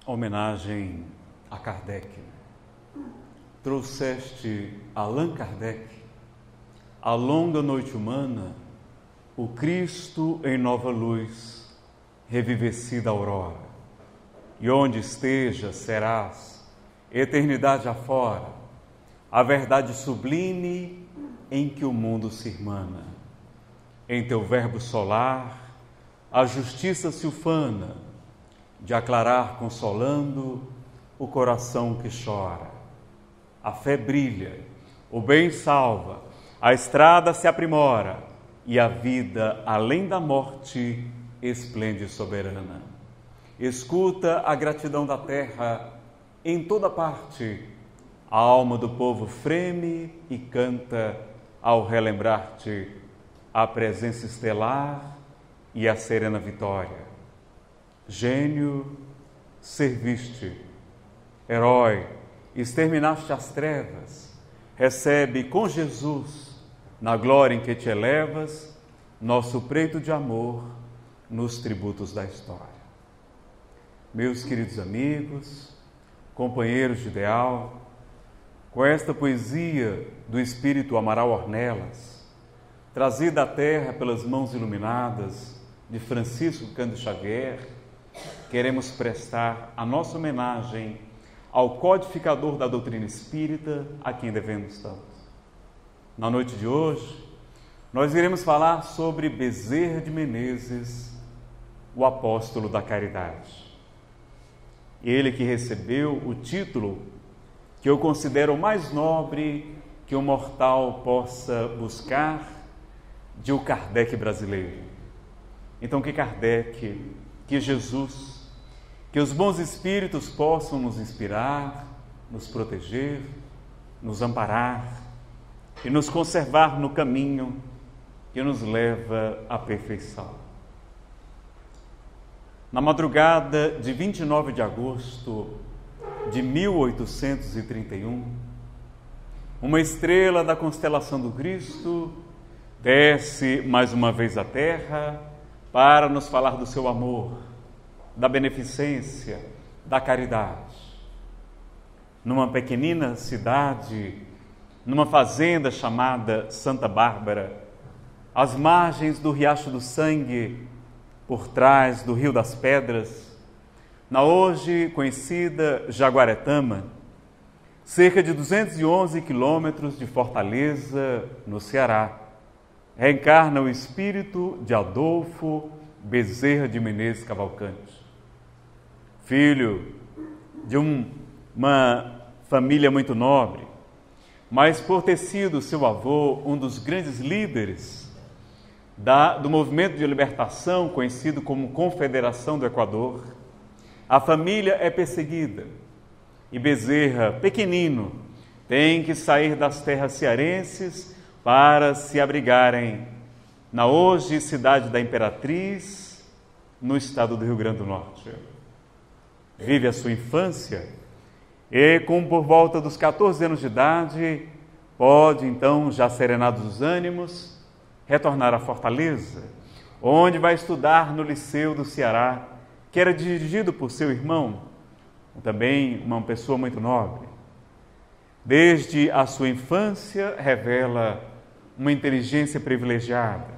homenagem a Kardec. Trouxeste Allan Kardec, a longa noite humana, o Cristo em nova luz, revivecida aurora. E onde esteja serás, eternidade afora, a verdade sublime em que o mundo se irmana. Em teu verbo solar, a justiça se ufana, de aclarar consolando o coração que chora. A fé brilha, o bem salva, a estrada se aprimora e a vida, além da morte, esplende soberana. Escuta a gratidão da terra em toda parte. A alma do povo freme e canta ao relembrar-te a presença estelar e a serena vitória. Gênio, serviste, herói, exterminaste as trevas, recebe com Jesus, na glória em que te elevas, nosso preito de amor nos tributos da história. Meus queridos amigos, companheiros de ideal, com esta poesia do Espírito Amaral Ornelas, trazida à terra pelas mãos iluminadas de Francisco Cândido Xavier, queremos prestar a nossa homenagem ao codificador da doutrina espírita, a quem devemos tanto. Na noite de hoje, nós iremos falar sobre Bezerra de Menezes, o apóstolo da caridade. Ele que recebeu o título que eu considero o mais nobre que um mortal possa buscar, de o Kardec brasileiro. Então, que Kardec, que Jesus, que os bons espíritos possam nos inspirar, nos proteger, nos amparar e nos conservar no caminho que nos leva à perfeição. Na madrugada de 29 de agosto de 1831, uma estrela da constelação do Cristo desce mais uma vez à terra para nos falar do seu amor, da beneficência, da caridade. Numa pequenina cidade, numa fazenda chamada Santa Bárbara, às margens do Riacho do Sangue, por trás do Rio das Pedras, na hoje conhecida Jaguaretama, cerca de 211 quilômetros de Fortaleza, no Ceará, reencarna o espírito de Adolfo Bezerra de Menezes Cavalcante. Filho de uma família muito nobre, mas por ter sido seu avô um dos grandes líderes do movimento de libertação conhecido como Confederação do Equador, a família é perseguida e Bezerra, pequenino, tem que sair das terras cearenses para se abrigarem na hoje cidade da Imperatriz, no estado do Rio Grande do Norte. Vive a sua infância e, por volta dos 14 anos de idade, pode então, já serenados os ânimos, retornar à Fortaleza, onde vai estudar no Liceu do Ceará, que era dirigido por seu irmão, também uma pessoa muito nobre. Desde a sua infância, revela uma inteligência privilegiada.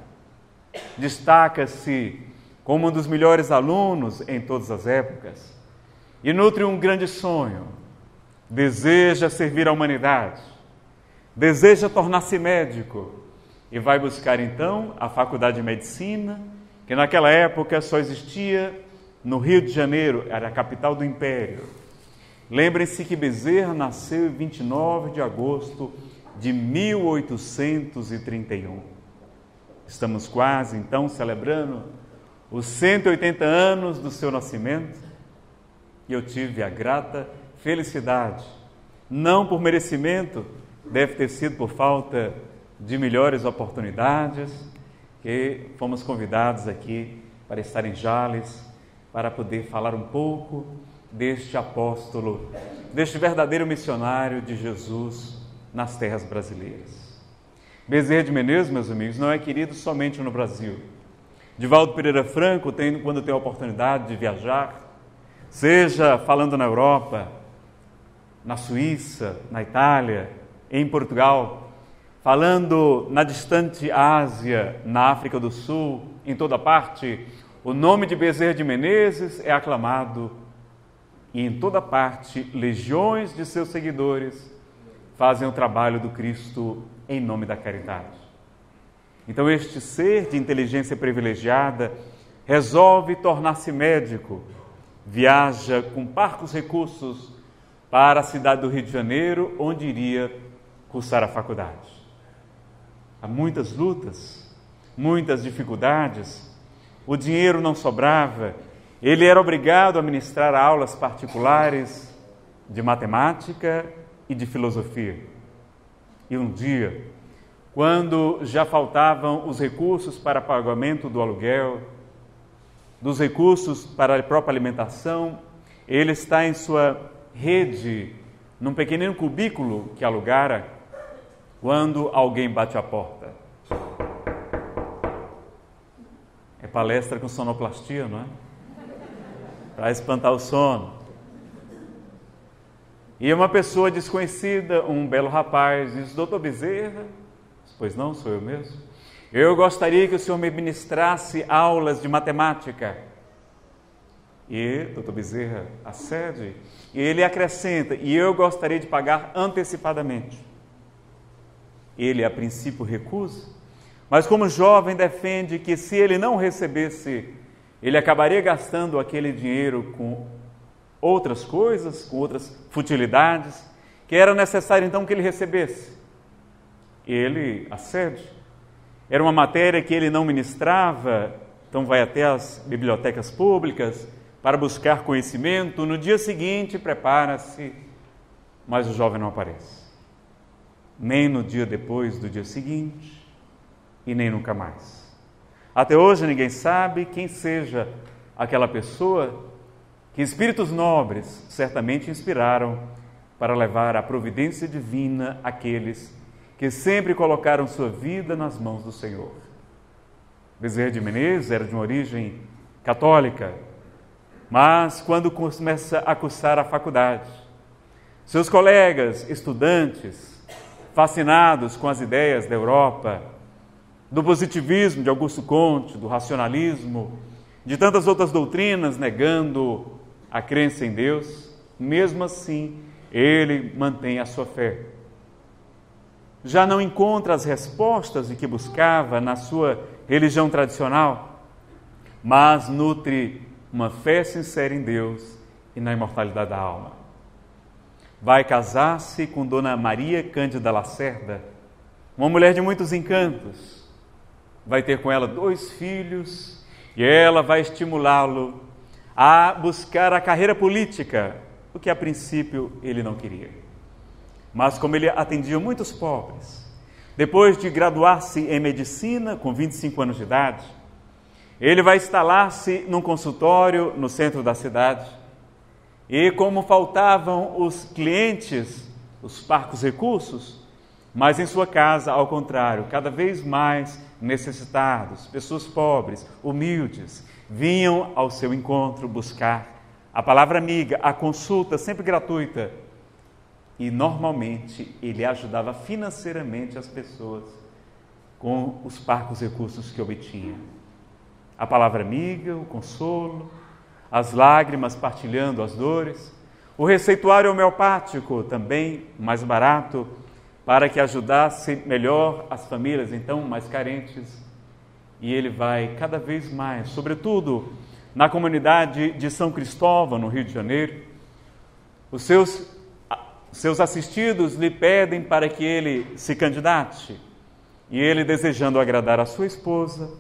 Destaca-se como um dos melhores alunos em todas as épocas e nutre um grande sonho. Deseja servir a humanidade, deseja tornar-se médico e vai buscar então a Faculdade de Medicina, que naquela época só existia no Rio de Janeiro, era a capital do Império. Lembrem-se que Bezerra nasceu em 29 de agosto de 1831. Estamos quase, então, celebrando os 180 anos do seu nascimento e eu tive a grata felicidade, não por merecimento, deve ter sido por falta de melhores oportunidades, que fomos convidados aqui para estar em Jales, para poder falar um pouco deste apóstolo, deste verdadeiro missionário de Jesus nas terras brasileiras. Bezerra de Menezes, meus amigos, não é querido somente no Brasil. Divaldo Pereira Franco, quando tem a oportunidade de viajar, seja falando na Europa, na Suíça, na Itália, em Portugal, falando na distante Ásia, na África do Sul, em toda parte, o nome de Bezerra de Menezes é aclamado e em toda parte legiões de seus seguidores fazem o trabalho do Cristo em nome da caridade. Então este ser de inteligência privilegiada resolve tornar-se médico, viaja com parcos recursos para a cidade do Rio de Janeiro, onde iria cursar a faculdade. Há muitas lutas, muitas dificuldades, o dinheiro não sobrava, ele era obrigado a ministrar aulas particulares de matemática e de filosofia. E um dia, quando já faltavam os recursos para pagamento do aluguel, dos recursos para a própria alimentação, ele está em sua rede, num pequenino cubículo que alugara, quando alguém bate à porta. É palestra com sonoplastia, não é? Para espantar o sono. E uma pessoa desconhecida, um belo rapaz, diz: Doutor Bezerra, pois não, sou eu mesmo. Eu gostaria que o senhor me ministrasse aulas de matemática. E doutor Bezerra acede, e ele acrescenta: e eu gostaria de pagar antecipadamente. Ele, a princípio, recusa, mas como jovem defende que se ele não recebesse, ele acabaria gastando aquele dinheiro com outras coisas, com outras futilidades, que era necessário então que ele recebesse. Ele acede. Era uma matéria que ele não ministrava, então vai até as bibliotecas públicas para buscar conhecimento. No dia seguinte, prepara-se, mas o jovem não aparece. Nem no dia depois do dia seguinte, e nem nunca mais. Até hoje ninguém sabe quem seja aquela pessoa que espíritos nobres certamente inspiraram para levar a providência divina àqueles que sempre colocaram sua vida nas mãos do Senhor. Bezerra de Menezes era de uma origem católica, mas quando começa a cursar a faculdade, seus colegas estudantes, fascinados com as ideias da Europa, do positivismo de Augusto Comte, do racionalismo, de tantas outras doutrinas, negando a crença em Deus, mesmo assim, ele mantém a sua fé. Já não encontra as respostas de que buscava na sua religião tradicional, mas nutre uma fé sincera em Deus e na imortalidade da alma. Vai casar-se com Dona Maria Cândida Lacerda, uma mulher de muitos encantos. Vai ter com ela 2 filhos e ela vai estimulá-lo a buscar a carreira política, o que a princípio ele não queria. Mas como ele atendia muitos pobres, depois de graduar-se em medicina com 25 anos de idade, ele vai instalar-se num consultório no centro da cidade e como faltavam os clientes, os parcos recursos, mas em sua casa, ao contrário, cada vez mais necessitados, pessoas pobres, humildes, vinham ao seu encontro buscar a palavra amiga, a consulta sempre gratuita. E normalmente ele ajudava financeiramente as pessoas com os parcos recursos que obtinha. A palavra amiga, o consolo, as lágrimas partilhando as dores, o receituário homeopático também mais barato, para que ajudasse melhor as famílias então mais carentes. E ele vai cada vez mais, sobretudo na comunidade de São Cristóvão, no Rio de Janeiro, os seus assistidos lhe pedem para que ele se candidate. E ele, desejando agradar a sua esposa,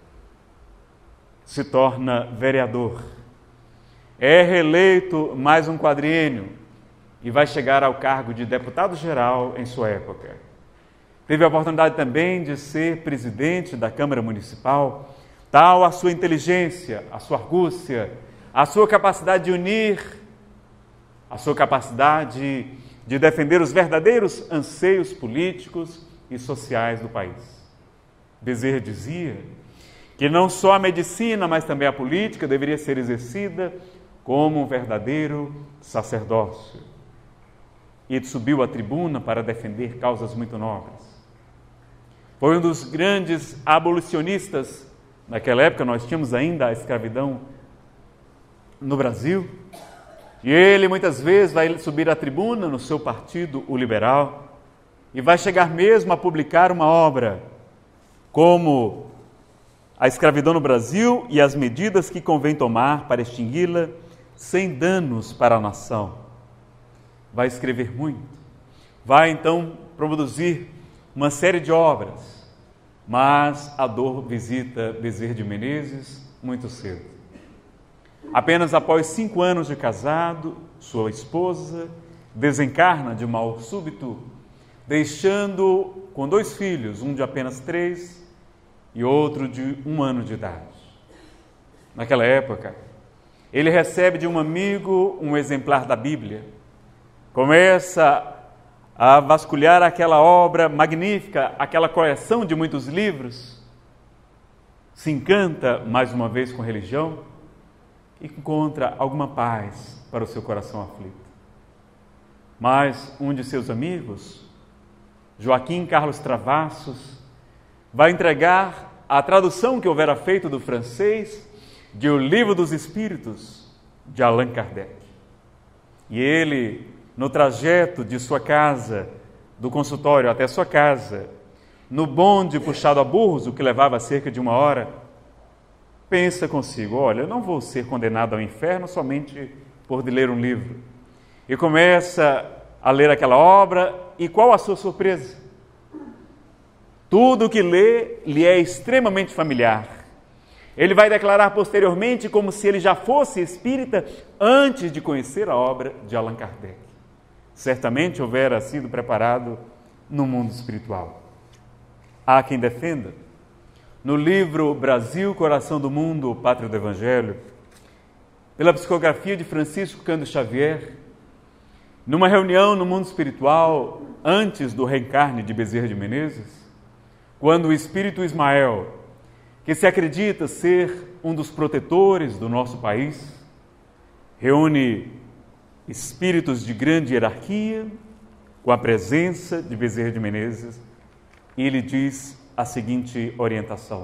se torna vereador. É reeleito mais um quadriênio e vai chegar ao cargo de deputado-geral em sua época. Teve a oportunidade também de ser presidente da Câmara Municipal. Tal a sua inteligência, a sua argúcia, a sua capacidade de unir, a sua capacidade de defender os verdadeiros anseios políticos e sociais do país. Bezerra dizia que não só a medicina, mas também a política deveria ser exercida como um verdadeiro sacerdócio. E subiu à tribuna para defender causas muito nobres. Foi um dos grandes abolicionistas. Naquela época nós tínhamos ainda a escravidão no Brasil. E ele muitas vezes vai subir à tribuna no seu partido, o liberal, e vai chegar mesmo a publicar uma obra como a escravidão no Brasil e as medidas que convém tomar para extingui-la sem danos para a nação. Vai escrever muito. Vai então produzir uma série de obras, mas a dor visita Bezerra de Menezes muito cedo. Apenas após 5 anos de casado, sua esposa desencarna de mal súbito, deixando com 2 filhos, um de apenas 3 e outro de 1 ano de idade. Naquela época, ele recebe de um amigo um exemplar da Bíblia, começa a vasculhar aquela obra magnífica, aquela coleção de muitos livros, se encanta mais uma vez com religião e encontra alguma paz para o seu coração aflito. Mas um de seus amigos, Joaquim Carlos Travassos, vai entregar a tradução que houvera feito do francês de O Livro dos Espíritos, de Allan Kardec. E ele, no trajeto de sua casa, do consultório até sua casa, no bonde puxado a burros, o que levava cerca de 1 hora, pensa consigo: olha, eu não vou ser condenado ao inferno somente por ler um livro. E começa a ler aquela obra, e qual a sua surpresa? Tudo o que lê lhe é extremamente familiar. Ele vai declarar posteriormente como se ele já fosse espírita antes de conhecer a obra de Allan Kardec. Certamente houvera sido preparado no mundo espiritual. Há quem defenda, no livro Brasil, Coração do Mundo, Pátria do Evangelho, pela psicografia de Francisco Cândido Xavier, numa reunião no mundo espiritual, antes do reencarne de Bezerra de Menezes, quando o espírito Ismael, que se acredita ser um dos protetores do nosso país, reúne espíritos de grande hierarquia, com a presença de Bezerra de Menezes, e lhe diz a seguinte orientação: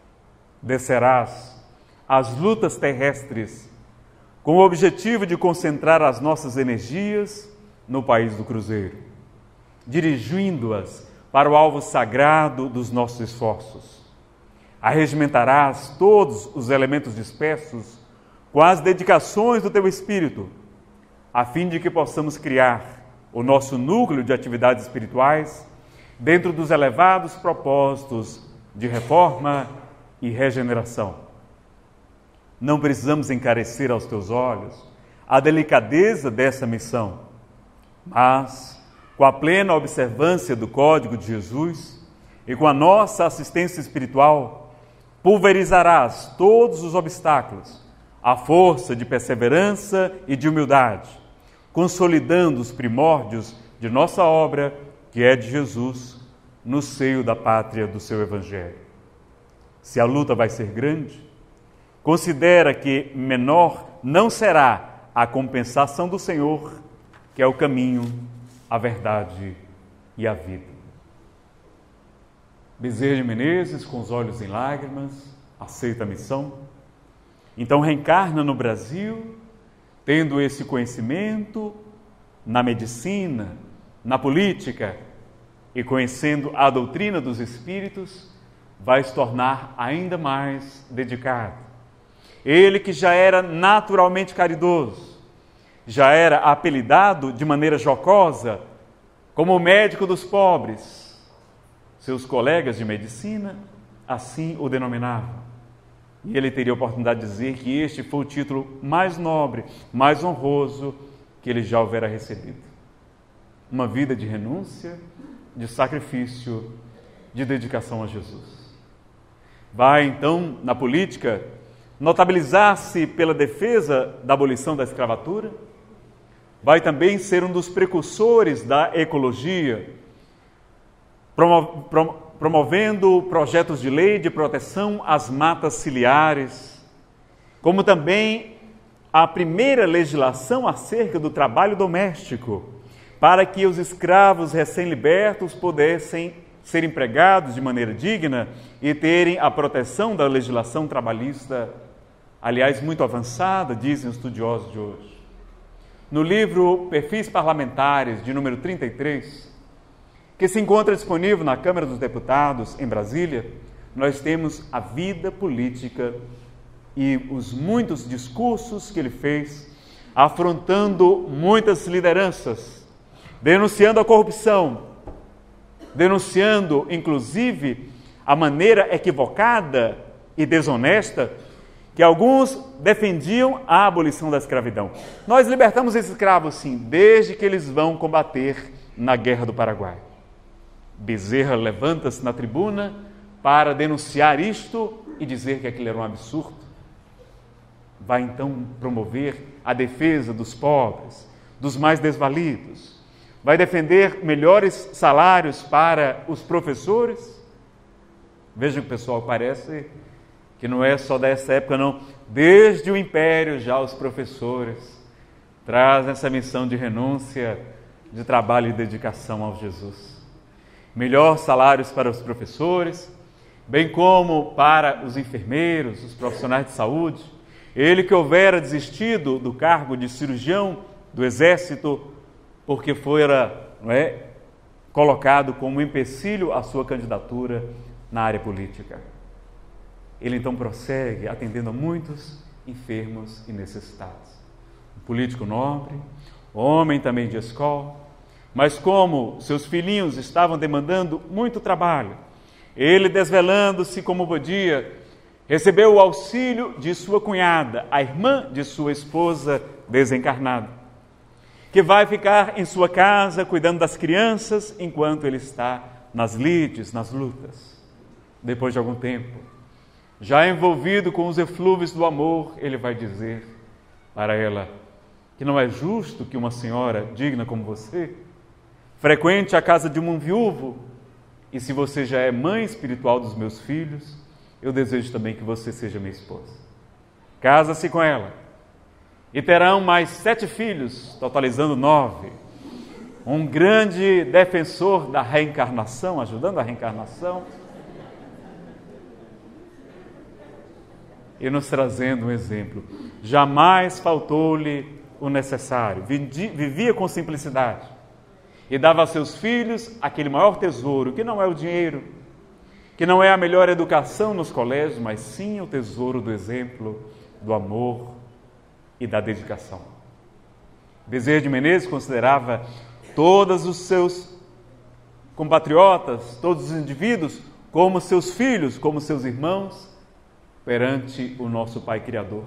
descerás às lutas terrestres com o objetivo de concentrar as nossas energias no país do Cruzeiro, dirigindo-as para o alvo sagrado dos nossos esforços. Arregimentarás todos os elementos dispersos com as dedicações do teu espírito, a fim de que possamos criar o nosso núcleo de atividades espirituais dentro dos elevados propósitos de reforma e regeneração. Não precisamos encarecer aos teus olhos a delicadeza dessa missão, mas, com a plena observância do Código de Jesus e com a nossa assistência espiritual, pulverizarás todos os obstáculos, à força de perseverança e de humildade, consolidando os primórdios de nossa obra, que é de Jesus, no seio da pátria do seu Evangelho. Se a luta vai ser grande, considera que menor não será a compensação do Senhor, que é o caminho, a verdade e a vida. Bezerra de Menezes, com os olhos em lágrimas, aceita a missão. Então reencarna no Brasil, tendo esse conhecimento na medicina, na política e conhecendo a doutrina dos espíritos, vai se tornar ainda mais dedicado. Ele que já era naturalmente caridoso, já era apelidado de maneira jocosa como o médico dos pobres. Seus colegas de medicina assim o denominavam. E ele teria a oportunidade de dizer que este foi o título mais nobre, mais honroso que ele já houvera recebido. Uma vida de renúncia, de sacrifício, de dedicação a Jesus. Vai então, na política, notabilizar-se pela defesa da abolição da escravatura. Vai também ser um dos precursores da ecologia, promovendo projetos de lei de proteção às matas ciliares, como também a primeira legislação acerca do trabalho doméstico, para que os escravos recém-libertos pudessem ser empregados de maneira digna e terem a proteção da legislação trabalhista, aliás, muito avançada, dizem os estudiosos de hoje. No livro Perfis Parlamentares, de número 33, que se encontra disponível na Câmara dos Deputados, em Brasília, nós temos a vida política e os muitos discursos que ele fez, afrontando muitas lideranças, denunciando a corrupção, denunciando, inclusive, a maneira equivocada e desonesta que alguns defendiam a abolição da escravidão. Nós libertamos esses escravos, sim, desde que eles vão combater na Guerra do Paraguai. Bezerra levanta-se na tribuna para denunciar isto e dizer que aquilo era um absurdo. Vai então promover a defesa dos pobres, dos mais desvalidos. Vai defender melhores salários para os professores. Vejam, pessoal, parece que não é só dessa época, não. Desde o Império já os professores trazem essa missão de renúncia, de trabalho e dedicação ao Jesus. Melhor salários para os professores, bem como para os enfermeiros, os profissionais de saúde. Ele que houvera desistido do cargo de cirurgião do Exército, porque fora, colocado como empecilho à sua candidatura na área política. Ele então prossegue atendendo a muitos enfermos e necessitados. Um político nobre, homem também de escola, mas como seus filhinhos estavam demandando muito trabalho, ele, desvelando-se como podia, recebeu o auxílio de sua cunhada, a irmã de sua esposa desencarnada, que vai ficar em sua casa cuidando das crianças enquanto ele está nas lides, nas lutas. Depois de algum tempo, já envolvido com os eflúvios do amor, ele vai dizer para ela que não é justo que uma senhora digna como você frequente a casa de um viúvo, e se você já é mãe espiritual dos meus filhos, eu desejo também que você seja minha esposa. Casa-se com ela e terão mais 7 filhos, totalizando 9. Um grande defensor da reencarnação, ajudando a reencarnação, e nos trazendo um exemplo. Jamais faltou-lhe o necessário, vivia com simplicidade e dava a seus filhos aquele maior tesouro, que não é o dinheiro, que não é a melhor educação nos colégios, mas sim o tesouro do exemplo, do amor e da dedicação. Bezerra de Menezes considerava todos os seus compatriotas, todos os indivíduos, como seus filhos, como seus irmãos, perante o nosso Pai Criador.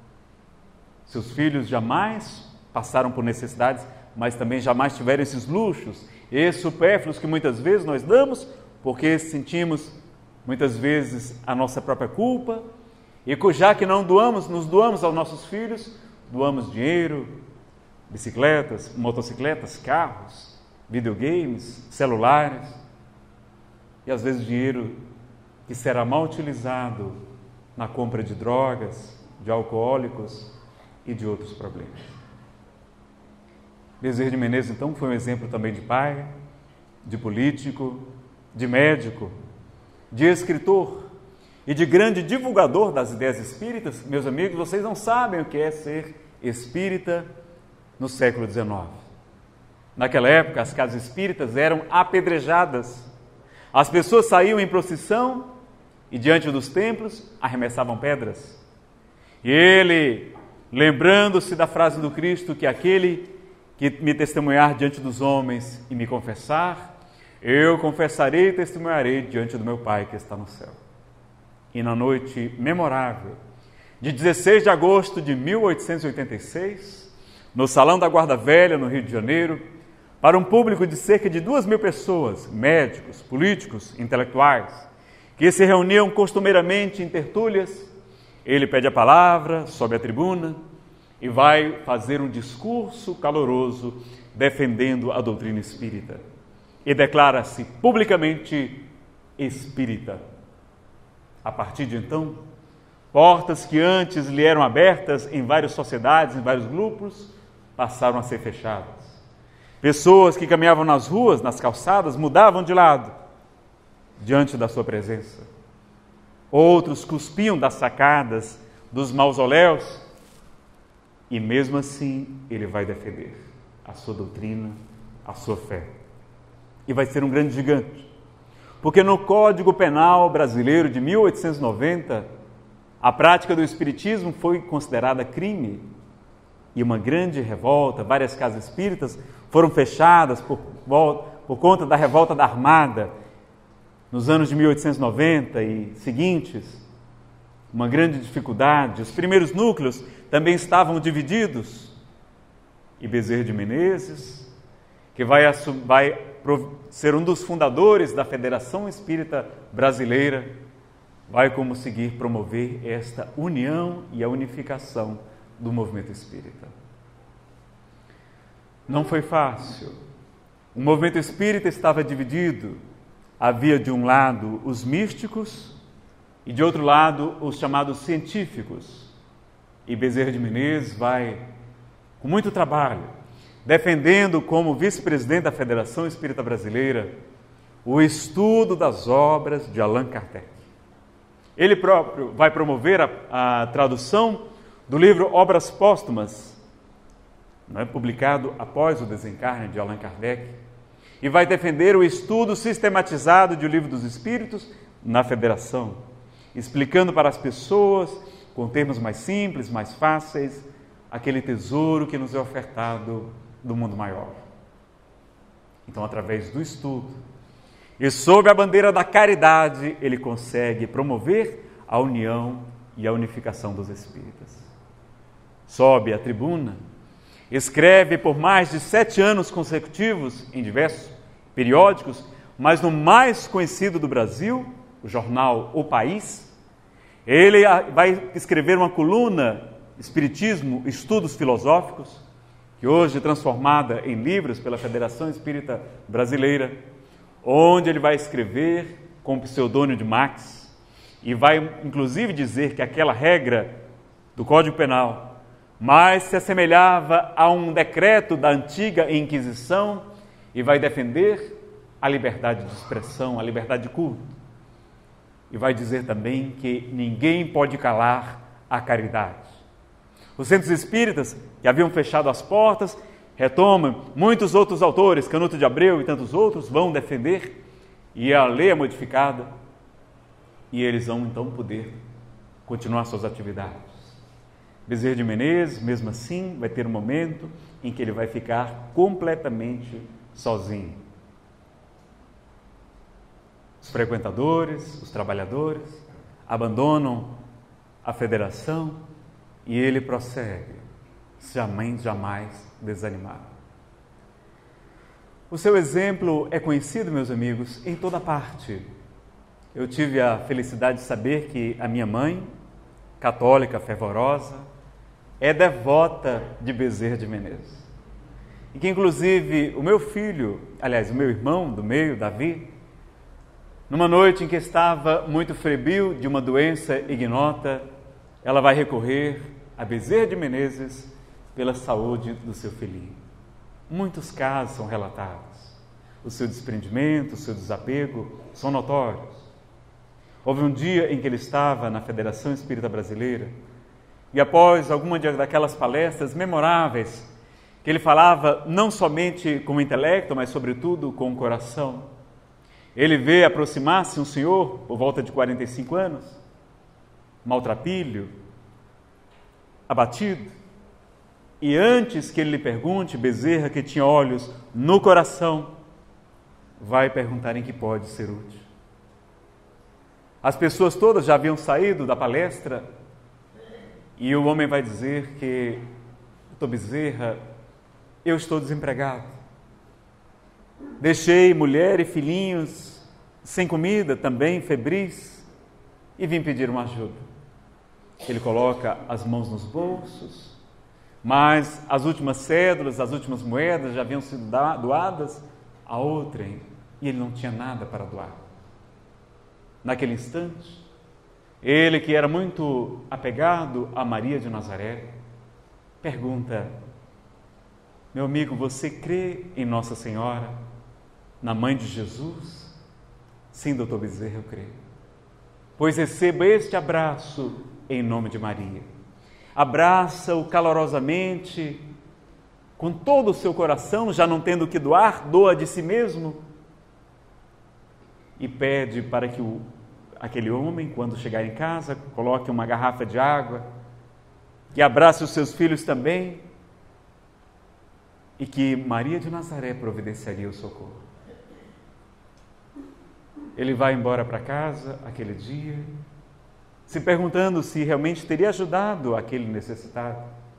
Seus filhos jamais passaram por necessidades, mas também jamais tiveram esses luxos, esses supérfluos que muitas vezes nós damos, porque sentimos muitas vezes a nossa própria culpa, e já que não doamos, nos doamos aos nossos filhos, doamos dinheiro, bicicletas, motocicletas, carros, videogames, celulares, e às vezes dinheiro que será mal utilizado na compra de drogas, de alcoólicos e de outros problemas. Bezerra de Menezes, então, foi um exemplo também de pai, de político, de médico, de escritor e de grande divulgador das ideias espíritas. Meus amigos, vocês não sabem o que é ser espírita no século XIX. Naquela época, as casas espíritas eram apedrejadas. As pessoas saíam em procissão e diante dos templos arremessavam pedras. E ele, lembrando-se da frase do Cristo, que aquele que me testemunhar diante dos homens e me confessar, eu confessarei e testemunharei diante do meu Pai que está no céu. E na noite memorável de 16 de agosto de 1886, no Salão da Guarda Velha, no Rio de Janeiro, para um público de cerca de 2.000 pessoas, médicos, políticos, intelectuais, que se reuniam costumeiramente em tertúlias, ele pede a palavra, sobe à tribuna e vai fazer um discurso caloroso defendendo a doutrina espírita. E declara-se publicamente espírita. A partir de então, Portas que antes lhe eram abertas em várias sociedades, em vários grupos, passaram a ser fechadas. Pessoas que caminhavam nas ruas, nas calçadas, mudavam de lado diante da sua presença. Outros cuspiam das sacadas, dos mausoléus, e mesmo assim ele vai defender a sua doutrina, a sua fé. E vai ser um grande gigante. Porque no Código Penal brasileiro de 1890, a prática do espiritismo foi considerada crime. E uma grande revolta, várias casas espíritas foram fechadas por conta da revolta da Armada, nos anos de 1890 e seguintes. Uma grande dificuldade. Os primeiros núcleos também estavam divididos. E Bezerra de Menezes, que vai ser um dos fundadores da Federação Espírita Brasileira, vai conseguir promover esta união e a unificação do movimento espírita. Não foi fácil. O movimento espírita estava dividido. Havia de um lado os místicos e de outro lado os chamados científicos. E Bezerra de Menezes vai, com muito trabalho, defendendo como vice-presidente da Federação Espírita Brasileira o estudo das obras de Allan Kardec. Ele próprio vai promover a tradução do livro Obras Póstumas, publicado após o desencarne de Allan Kardec, e vai defender o estudo sistematizado do Livro dos Espíritos na Federação, explicando para as pessoas, com termos mais simples, mais fáceis, aquele tesouro que nos é ofertado do mundo maior. Então, através do estudo e sob a bandeira da caridade, ele consegue promover a união e a unificação dos espíritas. Sobe à tribuna, escreve por mais de 7 anos consecutivos em diversos periódicos, mas no mais conhecido do Brasil, o jornal O País, ele vai escrever uma coluna, Espiritismo, Estudos Filosóficos, que hoje é transformada em livros pela Federação Espírita Brasileira, onde ele vai escrever com o pseudônimo de Max, e vai inclusive dizer que aquela regra do Código Penal mais se assemelhava a um decreto da antiga Inquisição, e vai defender a liberdade de expressão, a liberdade de culto. E vai dizer também que ninguém pode calar a caridade. Os centros espíritas, que haviam fechado as portas, retomam. Muitos outros autores, Canuto de Abreu e tantos outros, vão defender, e a lei é modificada, e eles vão então poder continuar suas atividades. Bezerra de Menezes, mesmo assim, vai ter um momento em que ele vai ficar completamente sozinho. Os frequentadores, os trabalhadores, abandonam a federação e ele prossegue, jamais desanimado. O seu exemplo é conhecido, meus amigos, em toda parte. Eu tive a felicidade de saber que a minha mãe, católica fervorosa, é devota de Bezerra de Menezes. E que, inclusive, o meu filho, aliás, o meu irmão do meio, Davi, numa noite em que estava muito febril de uma doença ignota, ela vai recorrer a Bezerra de Menezes pela saúde do seu filhinho. Muitos casos são relatados. O seu desprendimento, o seu desapego são notórios. Houve um dia em que ele estava na Federação Espírita Brasileira e após alguma daquelas palestras memoráveis, que ele falava não somente com o intelecto, mas sobretudo com o coração, ele vê aproximar-se um senhor por volta de 45 anos, maltrapilho, abatido, e antes que ele lhe pergunte, Bezerra, que tinha olhos no coração, vai perguntar em que pode ser útil. As pessoas todas já haviam saído da palestra e o homem vai dizer que, doutor Bezerra, eu estou desempregado. Deixei mulher e filhinhos sem comida, também febris, e vim pedir uma ajuda. Ele coloca as mãos nos bolsos, mas as últimas cédulas, as últimas moedas já haviam sido doadas a outrem, e ele não tinha nada para doar. Naquele instante, Ele, que era muito apegado a Maria de Nazaré, pergunta: meu amigo, você crê em Nossa Senhora, na mãe de Jesus? Sim, doutor Bezerra, eu creio. Pois receba este abraço em nome de Maria. Abraça-o calorosamente, com todo o seu coração, já não tendo o que doar, doa de si mesmo. E pede para que aquele homem, quando chegar em casa, coloque uma garrafa de água, que abrace os seus filhos também, e que Maria de Nazaré providenciaria o socorro. Ele vai embora para casa aquele dia, se perguntando se realmente teria ajudado aquele necessitado,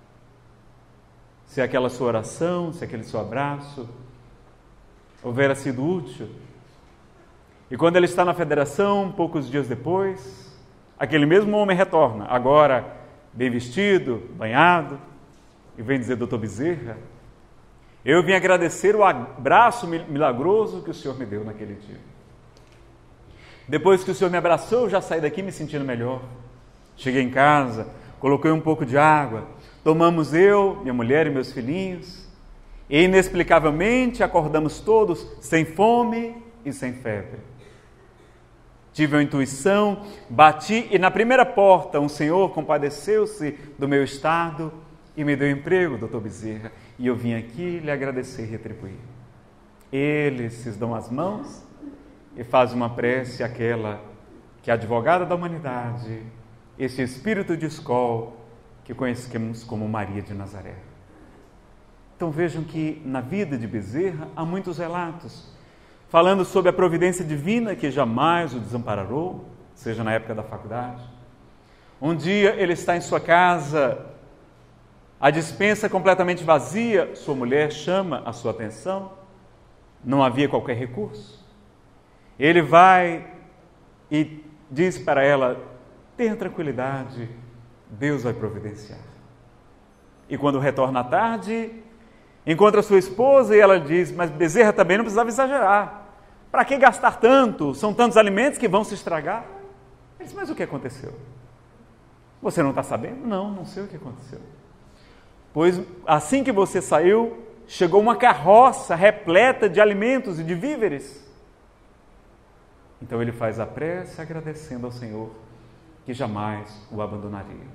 se aquela sua oração, se aquele seu abraço houvera sido útil. E quando ele está na federação, poucos dias depois, aquele mesmo homem retorna, agora bem vestido, banhado, e vem dizer: doutor Bezerra, eu vim agradecer o abraço milagroso que o Senhor me deu naquele dia. Depois que o Senhor me abraçou, eu já saí daqui me sentindo melhor. Cheguei em casa, coloquei um pouco de água, tomamos eu, minha mulher e meus filhinhos, e inexplicavelmente acordamos todos sem fome e sem febre. Tive uma intuição, bati e na primeira porta um senhor compadeceu-se do meu estado e me deu emprego, doutor Bezerra, e eu vim aqui lhe agradecer e retribuir. Eles se dão as mãos e faz uma prece, aquela que é a advogada da humanidade, esse espírito de escol que conhecemos como Maria de Nazaré. Então vejam que na vida de Bezerra há muitos relatos, falando sobre a providência divina que jamais o desamparou, seja na época da faculdade. Um dia ele está em sua casa, a despensa completamente vazia, sua mulher chama a sua atenção, não havia qualquer recurso. Ele vai e diz para ela: tenha tranquilidade, Deus vai providenciar. E quando retorna à tarde, encontra sua esposa e ela diz: mas Bezerra também não precisava exagerar. Para que gastar tanto? São tantos alimentos que vão se estragar. Ele diz: mas o que aconteceu? Você não está sabendo? Não, não sei o que aconteceu. Pois assim que você saiu, chegou uma carroça repleta de alimentos e de víveres. Então ele faz a prece agradecendo ao Senhor que jamais o abandonaria.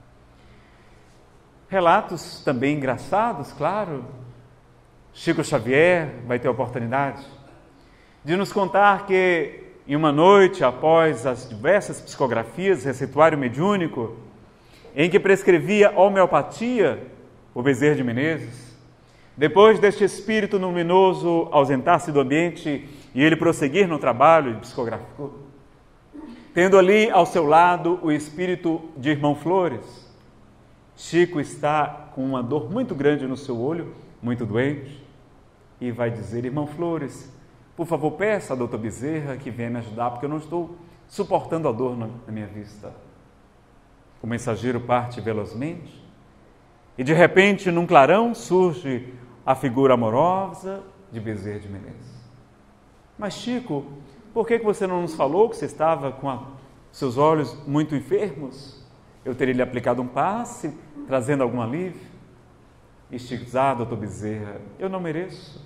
Relatos também engraçados, claro. Chico Xavier vai ter a oportunidade de nos contar que em uma noite, após as diversas psicografias, receituário mediúnico, em que prescrevia homeopatia, o Bezerra de Menezes, depois deste espírito luminoso ausentar-se do ambiente e ele prosseguir no trabalho psicográfico, tendo ali ao seu lado o espírito de Irmão Flores, Chico está com uma dor muito grande no seu olho, muito doente, e vai dizer: Irmão Flores, por favor, peça ao doutor Bezerra que venha me ajudar, porque eu não estou suportando a dor na minha vista. O mensageiro parte velozmente e, de repente, num clarão, surge a figura amorosa de Bezerra de Menezes. Mas, Chico, por que você não nos falou que você estava com seus olhos muito enfermos? Eu teria lhe aplicado um passe, trazendo algum alívio. E Chico diz: doutor Bezerra, eu não mereço.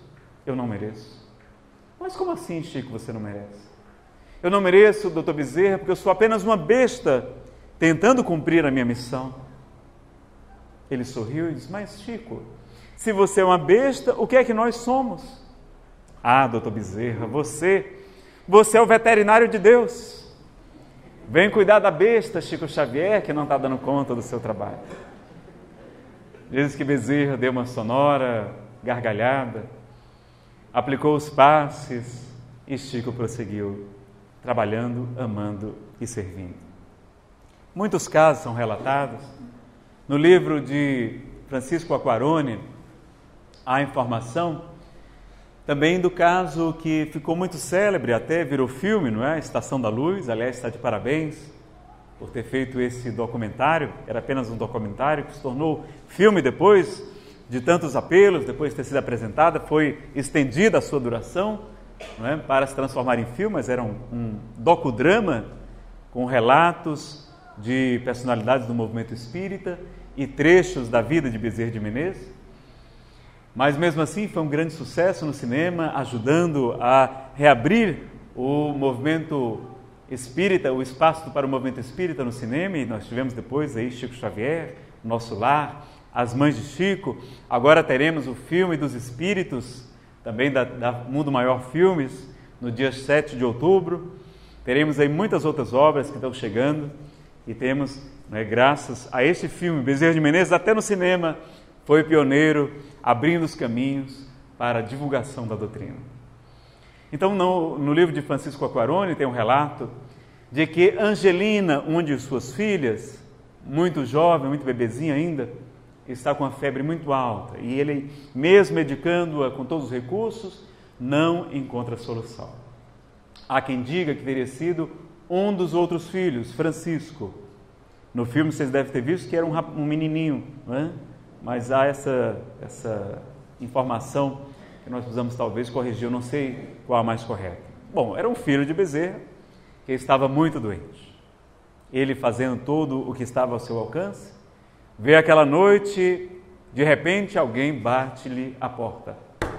Mas como assim, Chico, você não merece? Eu não mereço, doutor Bezerra, porque eu sou apenas uma besta tentando cumprir a minha missão. Ele sorriu e disse: mas, Chico, se você é uma besta, o que é que nós somos? Doutor Bezerra, você é o veterinário de Deus. Vem cuidar da besta, Chico Xavier, que não está dando conta do seu trabalho. Diz que Bezerra deu uma sonora gargalhada, aplicou os passes e Chico prosseguiu, trabalhando, amando e servindo. Muitos casos são relatados. No livro de Francisco Aquarone, há informação também do caso que ficou muito célebre, até virou filme, não é? Estação da Luz, aliás, está de parabéns por ter feito esse documentário. Era apenas um documentário que se tornou filme depois de tantos apelos, depois de ter sido apresentada, foi estendida a sua duração, não é? Para se transformar em filme, mas era um docudrama com relatos de personalidades do movimento espírita e trechos da vida de Bezerra de Menezes. Mas mesmo assim foi um grande sucesso no cinema, ajudando a reabrir o movimento espírita, o espaço para o movimento espírita no cinema, e nós tivemos depois aí Chico Xavier, Nosso Lar, As Mães de Chico. Agora teremos o filme dos Espíritos, também da Mundo Maior Filmes, no dia 7 de outubro. Teremos aí muitas outras obras que estão chegando e temos, graças a este filme, Bezerra de Menezes, até no cinema, foi pioneiro, abrindo os caminhos para a divulgação da doutrina. Então, no livro de Francisco Aquarone tem um relato de que Angelina, uma de suas filhas, muito jovem, muito bebezinha ainda, está com a febre muito alta e ele, mesmo medicando-a com todos os recursos, não encontra solução. Há quem diga que teria sido um dos outros filhos, Francisco. No filme vocês devem ter visto que era um menininho, não é? Mas há essa informação que nós precisamos talvez corrigir, eu não sei qual a mais correta. Bom, era um filho de Bezerra que estava muito doente. Ele fazendo tudo o que estava ao seu alcance, vê aquela noite, de repente alguém bate-lhe a porta.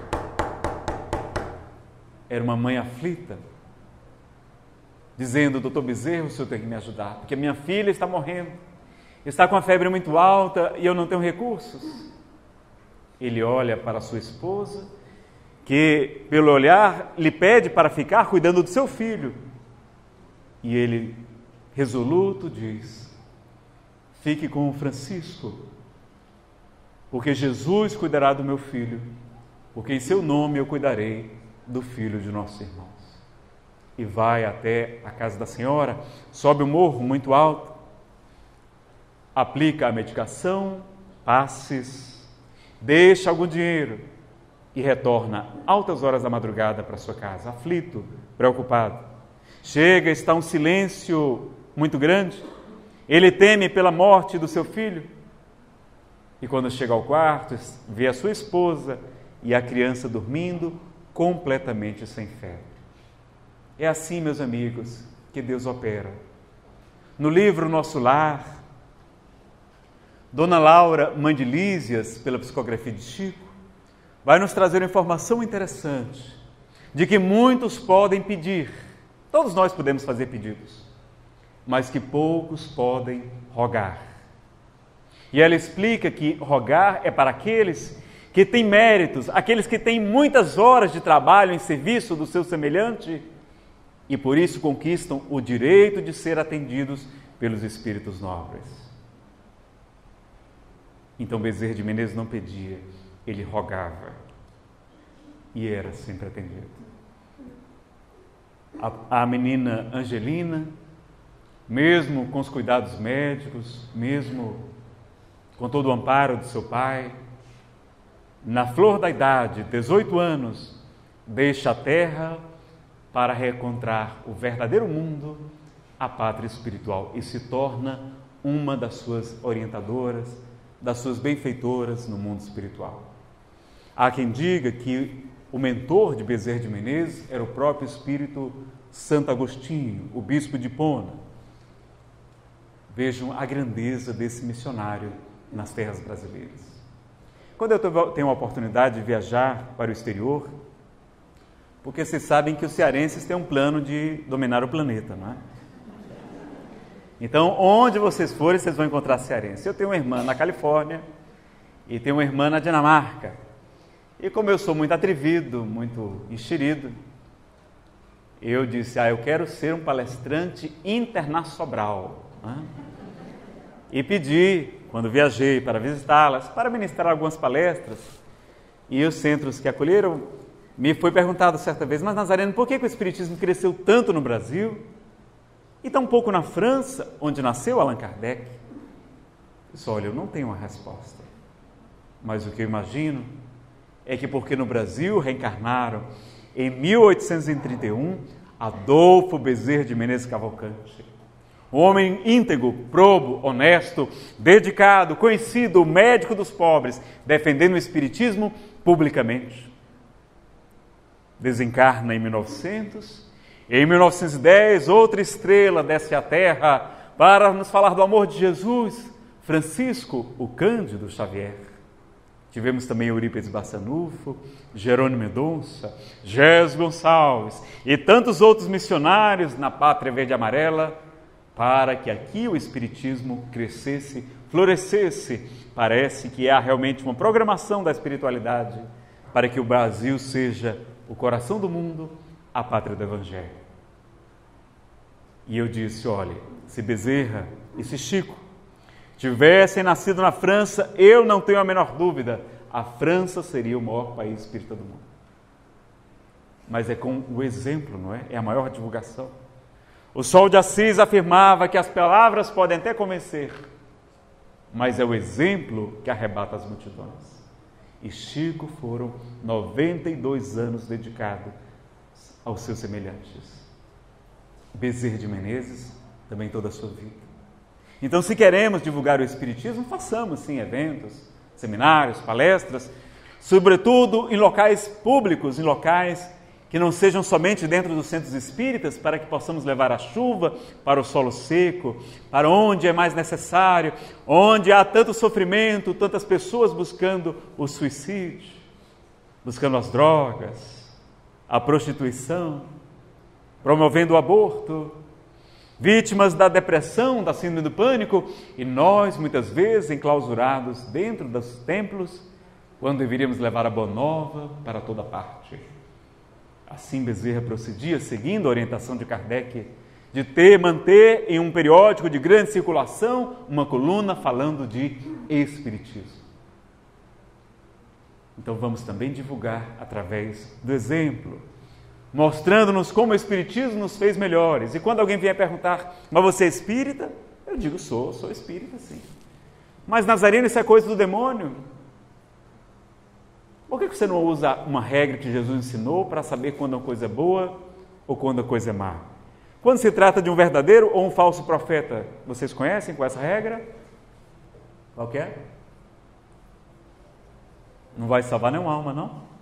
Era uma mãe aflita, dizendo: doutor Bezerra, o senhor tem que me ajudar, porque minha filha está morrendo, está com a febre muito alta e eu não tenho recursos. Ele olha para a sua esposa, que pelo olhar lhe pede para ficar cuidando do seu filho. E ele, resoluto, diz: fique com o Francisco, porque Jesus cuidará do meu filho, porque em seu nome eu cuidarei do filho de nossos irmãos. E vai até a casa da senhora, sobe um morro muito alto, aplica a medicação, passes, deixa algum dinheiro e retorna altas horas da madrugada para sua casa, aflito, preocupado. Chega, está um silêncio muito grande, ele teme pela morte do seu filho. E quando chega ao quarto, vê a sua esposa e a criança dormindo completamente sem febre. É assim, meus amigos, que Deus opera. No livro Nosso Lar, Dona Laura, mãe de Lísias, pela psicografia de Chico, vai nos trazer uma informação interessante, de que muitos podem pedir, todos nós podemos fazer pedidos, mas que poucos podem rogar. E ela explica que rogar é para aqueles que têm méritos, aqueles que têm muitas horas de trabalho em serviço do seu semelhante e por isso conquistam o direito de ser atendidos pelos espíritos nobres. Então Bezerra de Menezes não pedia, ele rogava e era sempre atendido. A menina Angelina, mesmo com os cuidados médicos, mesmo com todo o amparo de seu pai, na flor da idade, 18 anos, deixa a terra para reencontrar o verdadeiro mundo, a pátria espiritual, e se torna uma das suas orientadoras, das suas benfeitoras no mundo espiritual. Há quem diga que o mentor de Bezerra de Menezes era o próprio espírito Santo Agostinho, o bispo de Hipona. Vejam a grandeza desse missionário nas terras brasileiras. Quando eu tenho a oportunidade de viajar para o exterior, porque vocês sabem que os cearenses têm um plano de dominar o planeta, não é? Então, onde vocês forem, vocês vão encontrar cearense. Eu tenho uma irmã na Califórnia e tenho uma irmã na Dinamarca. E como eu sou muito atrevido, muito enxerido, eu disse: eu quero ser um palestrante internacional. Né? E pedi, quando viajei para visitá-las, para ministrar algumas palestras. E os centros que acolheram, me foi perguntado certa vez: mas Nazareno, por que o Espiritismo cresceu tanto no Brasil e tão pouco na França, onde nasceu Allan Kardec? Eu disse: olha, eu não tenho uma resposta, mas o que eu imagino é que porque no Brasil reencarnaram em 1831 Adolfo Bezerra de Menezes Cavalcante, um homem íntegro, probo, honesto, dedicado, conhecido, médico dos pobres, defendendo o Espiritismo publicamente. Desencarna em 1900, Em 1910, outra estrela desce à Terra para nos falar do amor de Jesus, Francisco, o Cândido Xavier. Tivemos também Eurípides Barçanufo, Jerônimo Mendonça, Gés Gonçalves e tantos outros missionários na pátria verde e amarela, para que aqui o Espiritismo crescesse, florescesse. Parece que há realmente uma programação da espiritualidade para que o Brasil seja o coração do mundo, a pátria do Evangelho. E eu disse, olha, se Bezerra e se Chico tivessem nascido na França, eu não tenho a menor dúvida, a França seria o maior país espírita do mundo. Mas é com o exemplo, não é? É a maior divulgação. O Sol de Assis afirmava que as palavras podem até convencer, mas é o exemplo que arrebata as multidões. E Chico foram 92 anos dedicados aos seus semelhantes. Bezerra de Menezes, também toda a sua vida. Então, se queremos divulgar o Espiritismo, façamos sim eventos, seminários, palestras, sobretudo em locais públicos, em locais que não sejam somente dentro dos centros espíritas, para que possamos levar a chuva para o solo seco, para onde é mais necessário, onde há tanto sofrimento, tantas pessoas buscando o suicídio, buscando as drogas, a prostituição, promovendo o aborto, vítimas da depressão, da síndrome do pânico, e nós, muitas vezes, enclausurados dentro dos templos, quando deveríamos levar a boa nova para toda parte. Assim Bezerra procedia, seguindo a orientação de Kardec, de manter em um periódico de grande circulação uma coluna falando de Espiritismo. Então vamos também divulgar através do exemplo, mostrando-nos como o Espiritismo nos fez melhores. E quando alguém vier perguntar, mas você é espírita? Eu digo, sou espírita, sim. Mas Nazareno, isso é coisa do demônio? Por que você não usa uma regra que Jesus ensinou para saber quando uma coisa é boa ou quando a coisa é má? Quando se trata de um verdadeiro ou um falso profeta, vocês conhecem com essa regra? Qual que é? Não vai salvar nenhuma alma, não?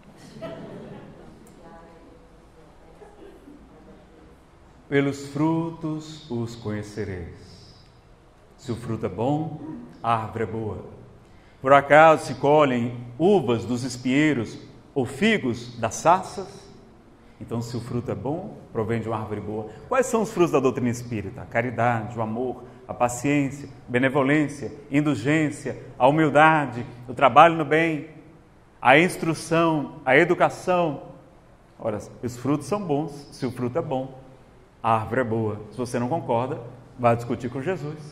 Pelos frutos os conhecereis. Se o fruto é bom, a árvore é boa. Por acaso se colhem uvas dos espinheiros ou figos das sarças? Então, se o fruto é bom, provém de uma árvore boa. Quais são os frutos da doutrina espírita? A caridade, o amor, a paciência, a benevolência, a indulgência, a humildade, o trabalho no bem, a instrução, a educação. Ora, os frutos são bons. Se o fruto é bom, a árvore é boa. Se você não concorda, vá discutir com Jesus.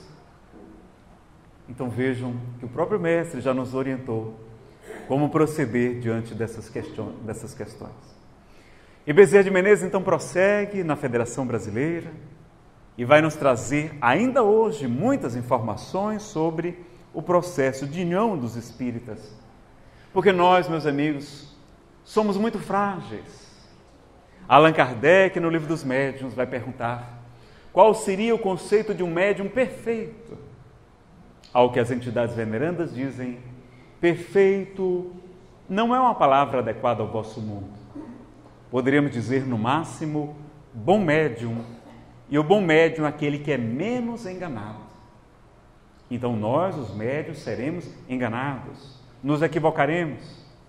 Então vejam que o próprio Mestre já nos orientou como proceder diante dessas questões. E Bezerra de Menezes então prossegue na Federação Brasileira e vai nos trazer ainda hoje muitas informações sobre o processo de união dos espíritas. Porque nós, meus amigos, somos muito frágeis. Allan Kardec, no Livro dos Médiuns, vai perguntar qual seria o conceito de um médium perfeito. Ao que as entidades venerandas dizem, perfeito não é uma palavra adequada ao vosso mundo. Poderíamos dizer, no máximo, bom médium. E o bom médium é aquele que é menos enganado. Então nós, os médiuns, seremos enganados, nos equivocaremos.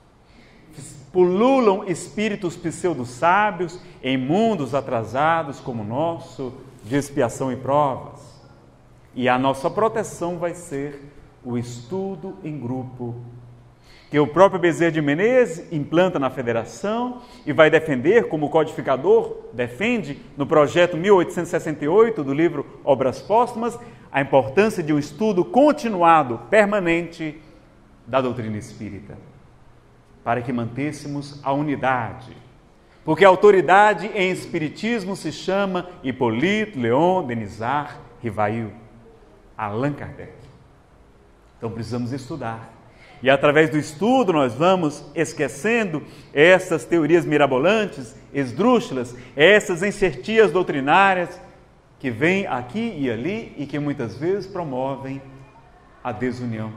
Pululam espíritos pseudo-sábios em mundos atrasados como o nosso, de expiação e provas. E a nossa proteção vai ser o estudo em grupo, que o próprio Bezerra de Menezes implanta na Federação e vai defender, como o codificador defende no projeto 1868 do livro Obras Póstumas, a importância de um estudo continuado, permanente, da doutrina espírita, para que mantêssemos a unidade. Porque a autoridade em espiritismo se chama Hipólito Léon Denisard Rivail, Allan Kardec. Então precisamos estudar. E através do estudo nós vamos esquecendo essas teorias mirabolantes, esdrúxulas, essas enxertias doutrinárias que vêm aqui e ali e que muitas vezes promovem a desunião.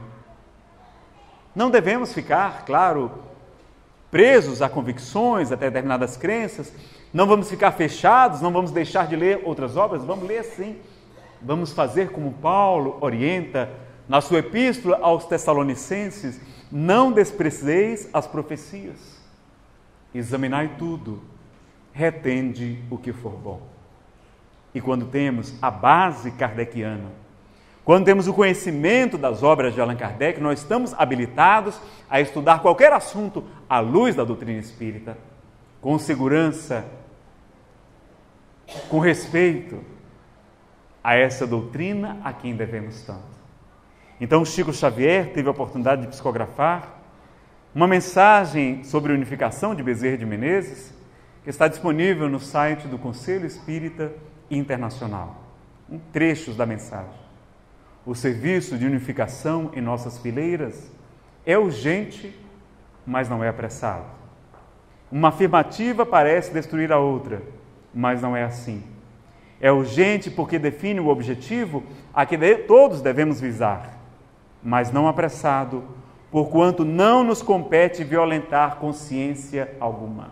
Não devemos ficar, claro, presos a convicções, a determinadas crenças, Não vamos ficar fechados, não vamos deixar de ler outras obras, vamos ler sim. Vamos fazer como Paulo orienta na sua epístola aos Tessalonicenses: não desprezeis as profecias, examinai tudo, retende o que for bom. E quando temos a base kardeciana, quando temos o conhecimento das obras de Allan Kardec, nós estamos habilitados a estudar qualquer assunto à luz da doutrina espírita, com segurança, com respeito a essa doutrina a quem devemos tanto. Então, Chico Xavier teve a oportunidade de psicografar uma mensagem sobre unificação de Bezerra de Menezes, que está disponível no site do Conselho Espírita Internacional. Trechos da mensagem. O serviço de unificação em nossas fileiras é urgente, mas não é apressado. Uma afirmativa parece destruir a outra, mas não é assim. É urgente porque define o objetivo a que todos devemos visar, mas não apressado, porquanto não nos compete violentar consciência alguma.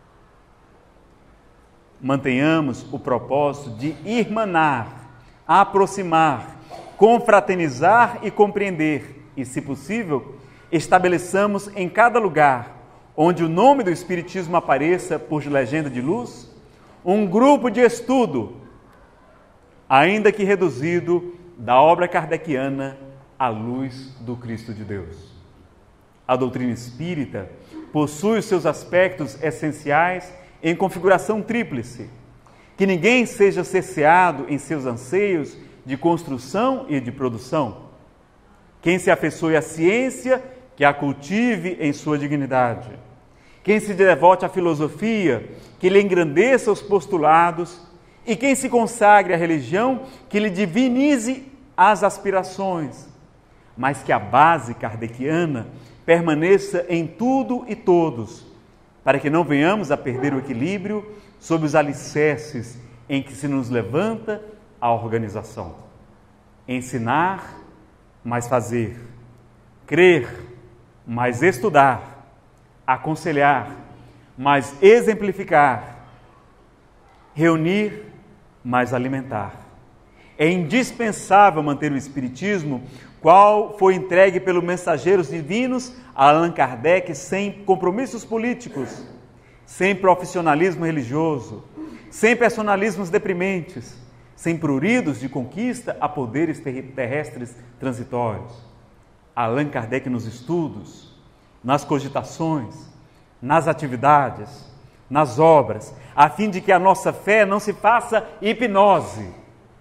Mantenhamos o propósito de irmanar, aproximar, confraternizar e compreender, e, se possível, estabeleçamos em cada lugar onde o nome do Espiritismo apareça por legenda de luz, um grupo de estudo, ainda que reduzido, da obra kardeciana à luz do Cristo de Deus. A doutrina espírita possui os seus aspectos essenciais em configuração tríplice, que ninguém seja cerceado em seus anseios de construção e de produção. Quem se afeiçoe à ciência, que a cultive em sua dignidade. Quem se devote à filosofia, que lhe engrandeça os postulados, e quem se consagre à religião, que lhe divinize as aspirações, mas que a base kardeciana permaneça em tudo e todos, para que não venhamos a perder o equilíbrio sob os alicerces em que se nos levanta a organização. Ensinar, mas fazer. Crer, mas estudar. Aconselhar, mas exemplificar. Reunir, mas alimentar. É indispensável manter o Espiritismo, qual foi entregue pelos mensageiros divinos a Allan Kardec, sem compromissos políticos, sem profissionalismo religioso, sem personalismos deprimentes, sem pruridos de conquista a poderes terrestres transitórios. Allan Kardec nos estudos, nas cogitações, nas atividades, nas obras, a fim de que a nossa fé não se faça hipnose,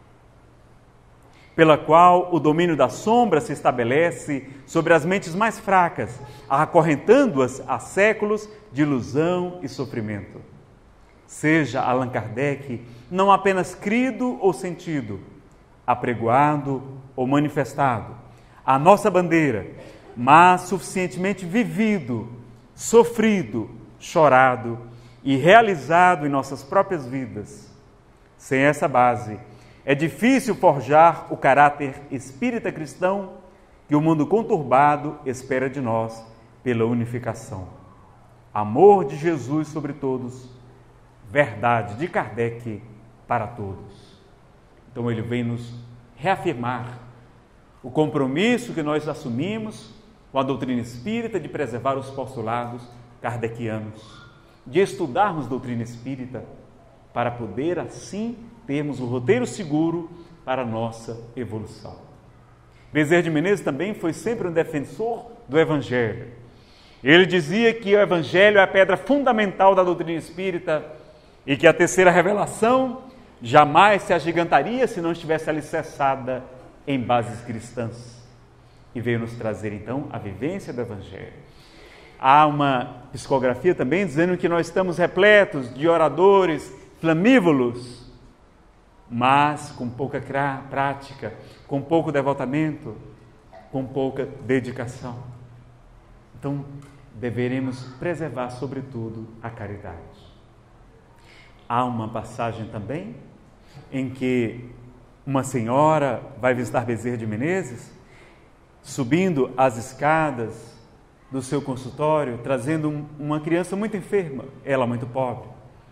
pela qual o domínio da sombra se estabelece sobre as mentes mais fracas, acorrentando-as a séculos de ilusão e sofrimento. Seja Allan Kardec não apenas crido ou sentido, apregoado ou manifestado, a nossa bandeira, mas suficientemente vivido, sofrido, chorado e realizado em nossas próprias vidas. Sem essa base, é difícil forjar o caráter espírita cristão que o mundo conturbado espera de nós pela unificação. Amor de Jesus sobre todos, verdade de Kardec para todos. Então ele vem nos reafirmar o compromisso que nós assumimos com a doutrina espírita de preservar os postulados kardecianos, de estudarmos doutrina espírita para poder assim termos o roteiro seguro para a nossa evolução. Bezerra de Menezes também foi sempre um defensor do Evangelho. Ele dizia que o Evangelho é a pedra fundamental da doutrina espírita e que a terceira revelação jamais se agigantaria se não estivesse alicerçada em bases cristãs. E veio nos trazer então a vivência do Evangelho. Há uma psicografia também dizendo que nós estamos repletos de oradores flamívolos, mas com pouca prática, com pouco devotamento, com pouca dedicação. Então, deveremos preservar, sobretudo, a caridade. Há uma passagem também em que uma senhora vai visitar Bezerra de Menezes, subindo as escadas do seu consultório, trazendo uma criança muito enferma, ela muito pobre.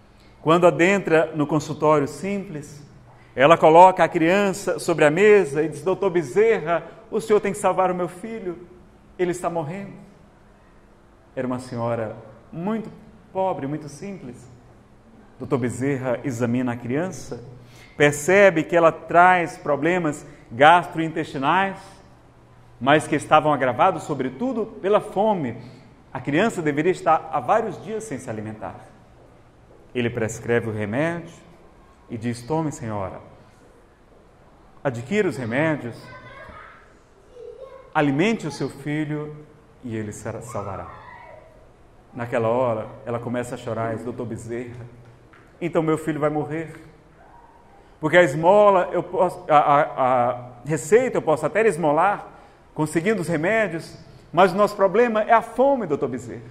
Quando adentra no consultório simples, ela coloca a criança sobre a mesa e diz: doutor Bezerra, o senhor tem que salvar o meu filho, ele está morrendo. Era uma senhora muito pobre, muito simples. Doutor Bezerra examina a criança, percebe que ela traz problemas gastrointestinais, mas que estavam agravados, sobretudo, pela fome. A criança deveria estar há vários dias sem se alimentar. Ele prescreve o remédio e diz: tome, senhora, adquira os remédios, alimente o seu filho e ele se salvará. Naquela hora, ela começa a chorar e diz: doutor Bezerra, então meu filho vai morrer. Porque a esmola, a receita eu posso até esmolar, conseguindo os remédios, mas o nosso problema é a fome, doutor Bezerra.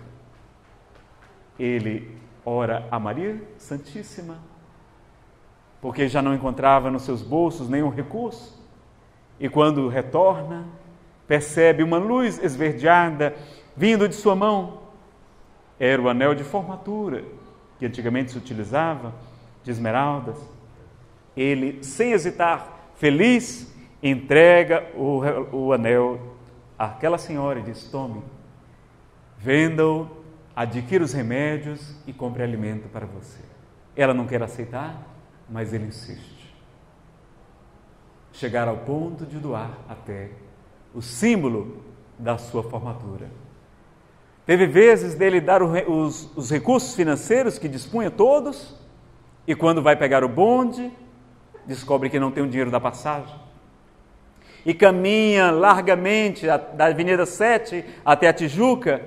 Ele ora a Maria Santíssima, porque já não encontrava nos seus bolsos nenhum recurso, e quando retorna, percebe uma luz esverdeada vindo de sua mão. Era o anel de formatura, que antigamente se utilizava, de esmeraldas. Ele, sem hesitar, feliz, entrega o anel àquela senhora e diz: tome, venda-o, adquira os remédios e compre alimento para você. Ela não quer aceitar, mas ele insiste. Chegar ao ponto de doar até o símbolo da sua formatura. Teve vezes dele dar os recursos financeiros que dispunha todos, e quando vai pegar o bonde, descobre que não tem o dinheiro da passagem. E caminha largamente da Avenida 7 até a Tijuca,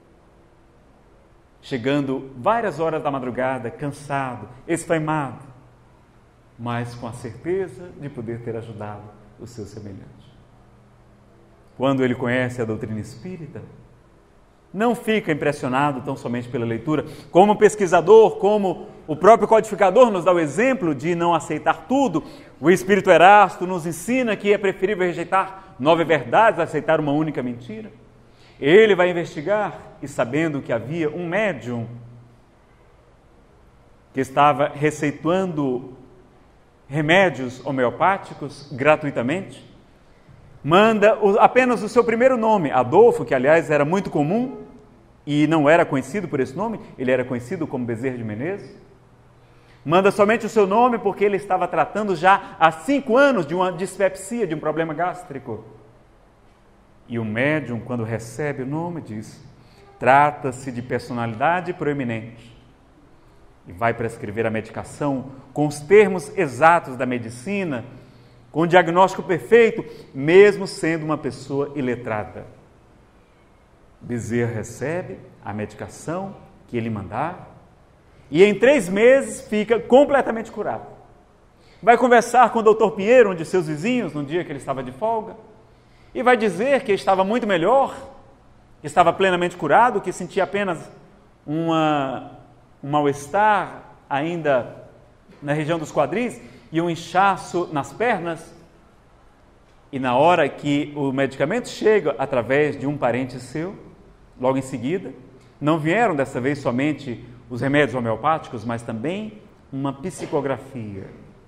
chegando várias horas da madrugada, cansado, esfaimado, mas com a certeza de poder ter ajudado o seu semelhante. Quando ele conhece a doutrina espírita, não fica impressionado tão somente pela leitura. Como pesquisador, como o próprio codificador nos dá o exemplo de não aceitar tudo, o Espírito Erasto nos ensina que é preferível rejeitar 9 verdades a aceitar uma única mentira. Ele vai investigar e, sabendo que havia um médium que estava receitando remédios homeopáticos gratuitamente, manda apenas o seu primeiro nome, Adolfo, que aliás era muito comum e não era conhecido por esse nome, ele era conhecido como Bezerra de Menezes. Manda somente o seu nome porque ele estava tratando já há 5 anos de uma dispepsia, de um problema gástrico. E o médium, quando recebe o nome, diz: trata-se de personalidade proeminente. E vai prescrever a medicação com os termos exatos da medicina, com o diagnóstico perfeito, mesmo sendo uma pessoa iletrada. Bezerra recebe a medicação que ele mandar e em 3 meses fica completamente curado. Vai conversar com o doutor Pinheiro, um de seus vizinhos, no dia que ele estava de folga, e vai dizer que estava muito melhor, que estava plenamente curado, que sentia apenas um mal-estar ainda na região dos quadris e um inchaço nas pernas. E na hora que o medicamento chega através de um parente seu, logo em seguida, não vieram dessa vez somente os remédios homeopáticos, mas também uma psicografia.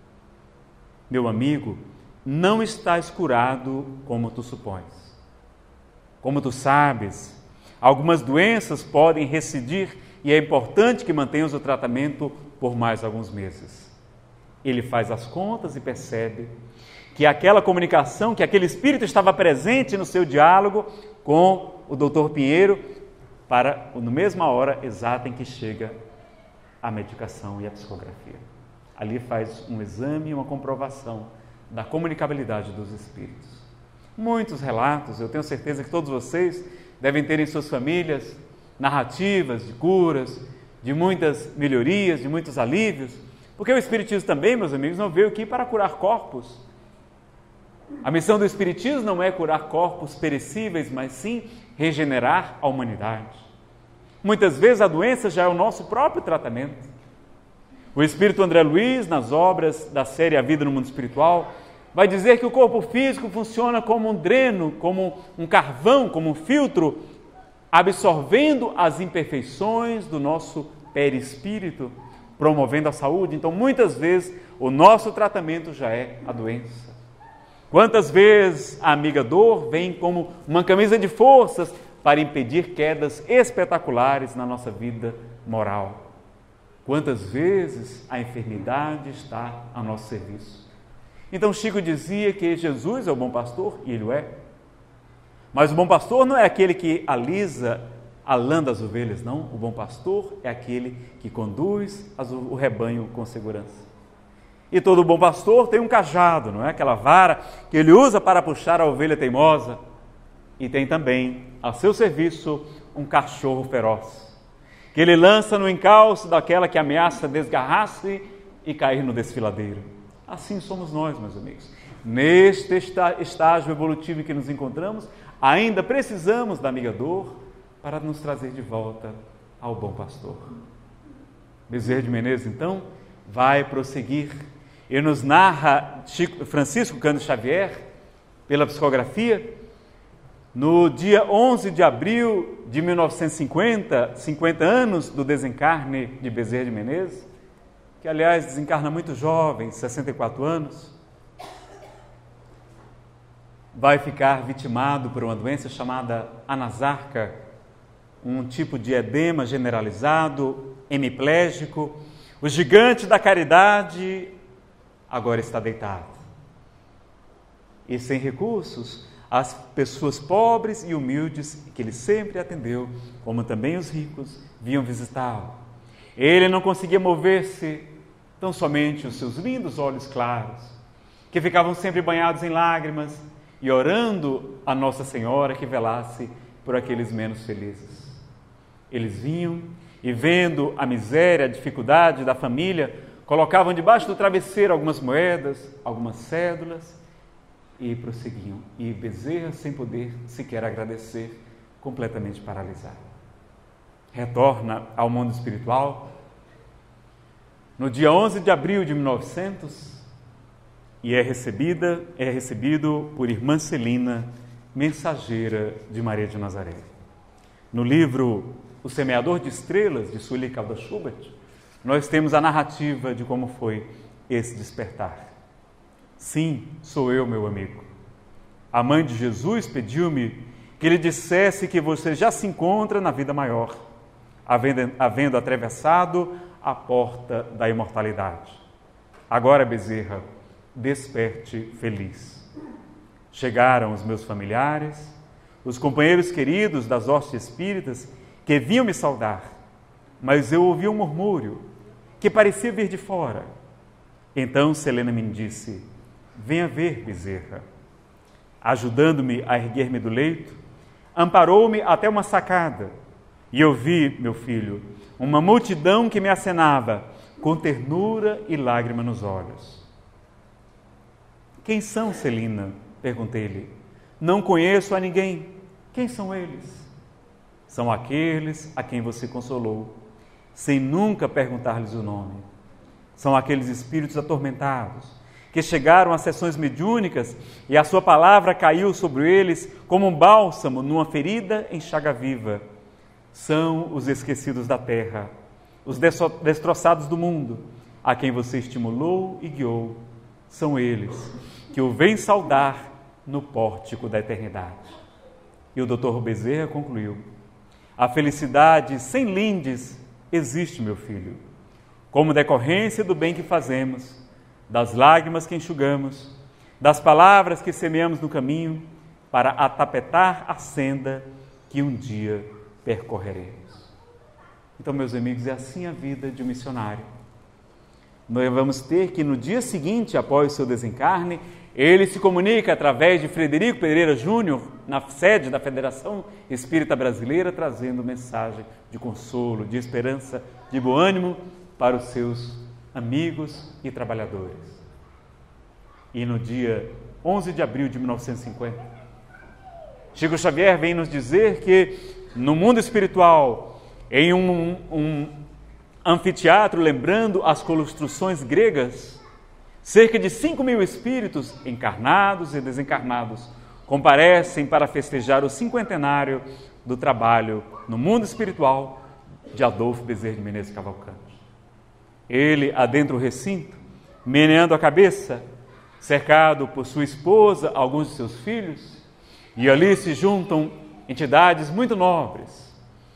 Meu amigo, não estás curado como tu supões. Como tu sabes, algumas doenças podem recidir e é importante que mantenhas o tratamento por mais alguns meses. Ele faz as contas e percebe que aquela comunicação, que aquele espírito estava presente no seu diálogo com o doutor Pinheiro, no mesma hora exata em que chega a medicação e a psicografia. Ali faz um exame e uma comprovação da comunicabilidade dos espíritos. Muitos relatos, eu tenho certeza que todos vocês devem ter em suas famílias narrativas de curas, de muitas melhorias, de muitos alívios, porque o Espiritismo também, meus amigos, não veio aqui para curar corpos. A missão do Espiritismo não é curar corpos perecíveis, mas sim regenerar a humanidade. Muitas vezes a doença já é o nosso próprio tratamento. O Espírito André Luiz, nas obras da série A Vida no Mundo Espiritual, vai dizer que o corpo físico funciona como um dreno, como um carvão, como um filtro, absorvendo as imperfeições do nosso perispírito, promovendo a saúde. Então, muitas vezes, o nosso tratamento já é a doença. Quantas vezes a amiga dor vem como uma camisa de forças para impedir quedas espetaculares na nossa vida moral. Quantas vezes a enfermidade está a nosso serviço. Então Chico dizia que Jesus é o bom pastor, e ele o é. Mas o bom pastor não é aquele que alisa a lã das ovelhas, não. O bom pastor é aquele que conduz o rebanho com segurança. E todo bom pastor tem um cajado, não é? Aquela vara que ele usa para puxar a ovelha teimosa. E tem também a seu serviço um cachorro feroz, que ele lança no encalço daquela que ameaça desgarrar-se e cair no desfiladeiro. Assim somos nós, meus amigos. Neste estágio evolutivo em que nos encontramos, ainda precisamos da amiga dor para nos trazer de volta ao bom pastor. Bezerra de Menezes, então, vai prosseguir e nos narra Francisco Cândido Xavier, pela psicografia, no dia 11 de abril de 1950, 50 anos do desencarne de Bezerra de Menezes, que aliás desencarna muito jovem, 64 anos, vai ficar vitimado por uma doença chamada anasarca, um tipo de edema generalizado, hemiplégico. O gigante da caridade agora está deitado. E sem recursos, as pessoas pobres e humildes que ele sempre atendeu, como também os ricos, vinham visitá-lo. Ele não conseguia mover-se, tão somente os seus lindos olhos claros, que ficavam sempre banhados em lágrimas, e orando a Nossa Senhora que velasse por aqueles menos felizes. Eles vinham e, vendo a miséria, a dificuldade da família, colocavam debaixo do travesseiro algumas moedas, algumas cédulas, e prosseguiam. E Bezerra, sem poder sequer agradecer, completamente paralisado. Retorna ao mundo espiritual no dia 11 de abril de 1900 e é recebido por irmã Celina, mensageira de Maria de Nazaré. No livro O Semeador de Estrelas, de Sully Caldas Schubert, nós temos a narrativa de como foi esse despertar. Sim, sou eu, meu amigo. A mãe de Jesus pediu-me que lhe dissesse que você já se encontra na vida maior, havendo atravessado a porta da imortalidade. Agora, Bezerra, desperte feliz. Chegaram os meus familiares, os companheiros queridos das hostes espíritas que vinham me saudar, mas eu ouvi um murmúrio que parecia vir de fora. Então Celina me disse: venha ver, Bezerra. Ajudando-me a erguer-me do leito, amparou-me até uma sacada, e eu vi, meu filho, uma multidão que me acenava, com ternura e lágrima nos olhos. Quem são, Celina? Perguntei-lhe. Não conheço a ninguém. Quem são eles? São aqueles a quem você consolou, sem nunca perguntar-lhes o nome. São aqueles espíritos atormentados, que chegaram às sessões mediúnicas e a sua palavra caiu sobre eles como um bálsamo numa ferida em chaga viva. São os esquecidos da terra, os destroçados do mundo, a quem você estimulou e guiou. São eles que o vêm saudar no pórtico da eternidade. E o Dr. Bezerra concluiu: a felicidade sem lindes existe, meu filho, como decorrência do bem que fazemos, das lágrimas que enxugamos, das palavras que semeamos no caminho, para atapetar a senda que um dia percorreremos. Então, meus amigos, é assim a vida de um missionário. Nós vamos ter que, no dia seguinte, após o seu desencarne, ele se comunica através de Frederico Pereira Júnior, na sede da Federação Espírita Brasileira, trazendo mensagem de consolo, de esperança, de bom ânimo para os seus amigos e trabalhadores. E no dia 11 de abril de 1950, Chico Xavier vem nos dizer que no mundo espiritual, em um anfiteatro, lembrando as construções gregas, cerca de 5.000 espíritos encarnados e desencarnados comparecem para festejar o 50º do trabalho no mundo espiritual de Adolfo Bezerra de Menezes Cavalcante. Ele adentra o recinto, meneando a cabeça, cercado por sua esposa, alguns de seus filhos, e ali se juntam entidades muito nobres.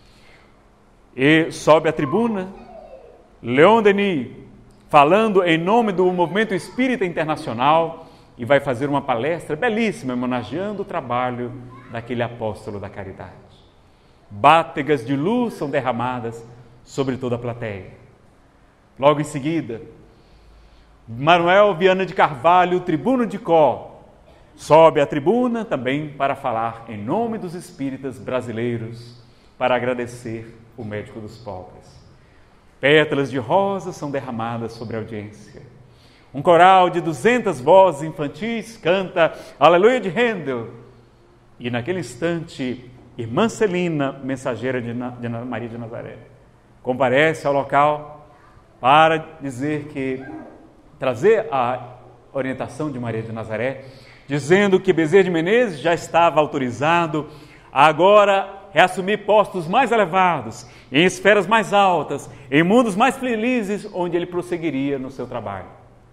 E sobe à tribuna Leon Denis, falando em nome do Movimento Espírita Internacional, e vai fazer uma palestra belíssima, homenageando o trabalho daquele apóstolo da caridade. Bátegas de luz são derramadas sobre toda a plateia. Logo em seguida, Manuel Viana de Carvalho, tribuno de Có, sobe à tribuna também para falar em nome dos espíritas brasileiros, para agradecer o médico dos pobres. Pétalas de rosa são derramadas sobre a audiência. Um coral de 200 vozes infantis canta Aleluia de Handel. E naquele instante, Irmã Celina, mensageira de Maria de Nazaré, comparece ao local para trazer a orientação de Maria de Nazaré, dizendo que Bezerra de Menezes já estava autorizado a agora reassumir postos mais elevados, em esferas mais altas, em mundos mais felizes, onde ele prosseguiria no seu trabalho.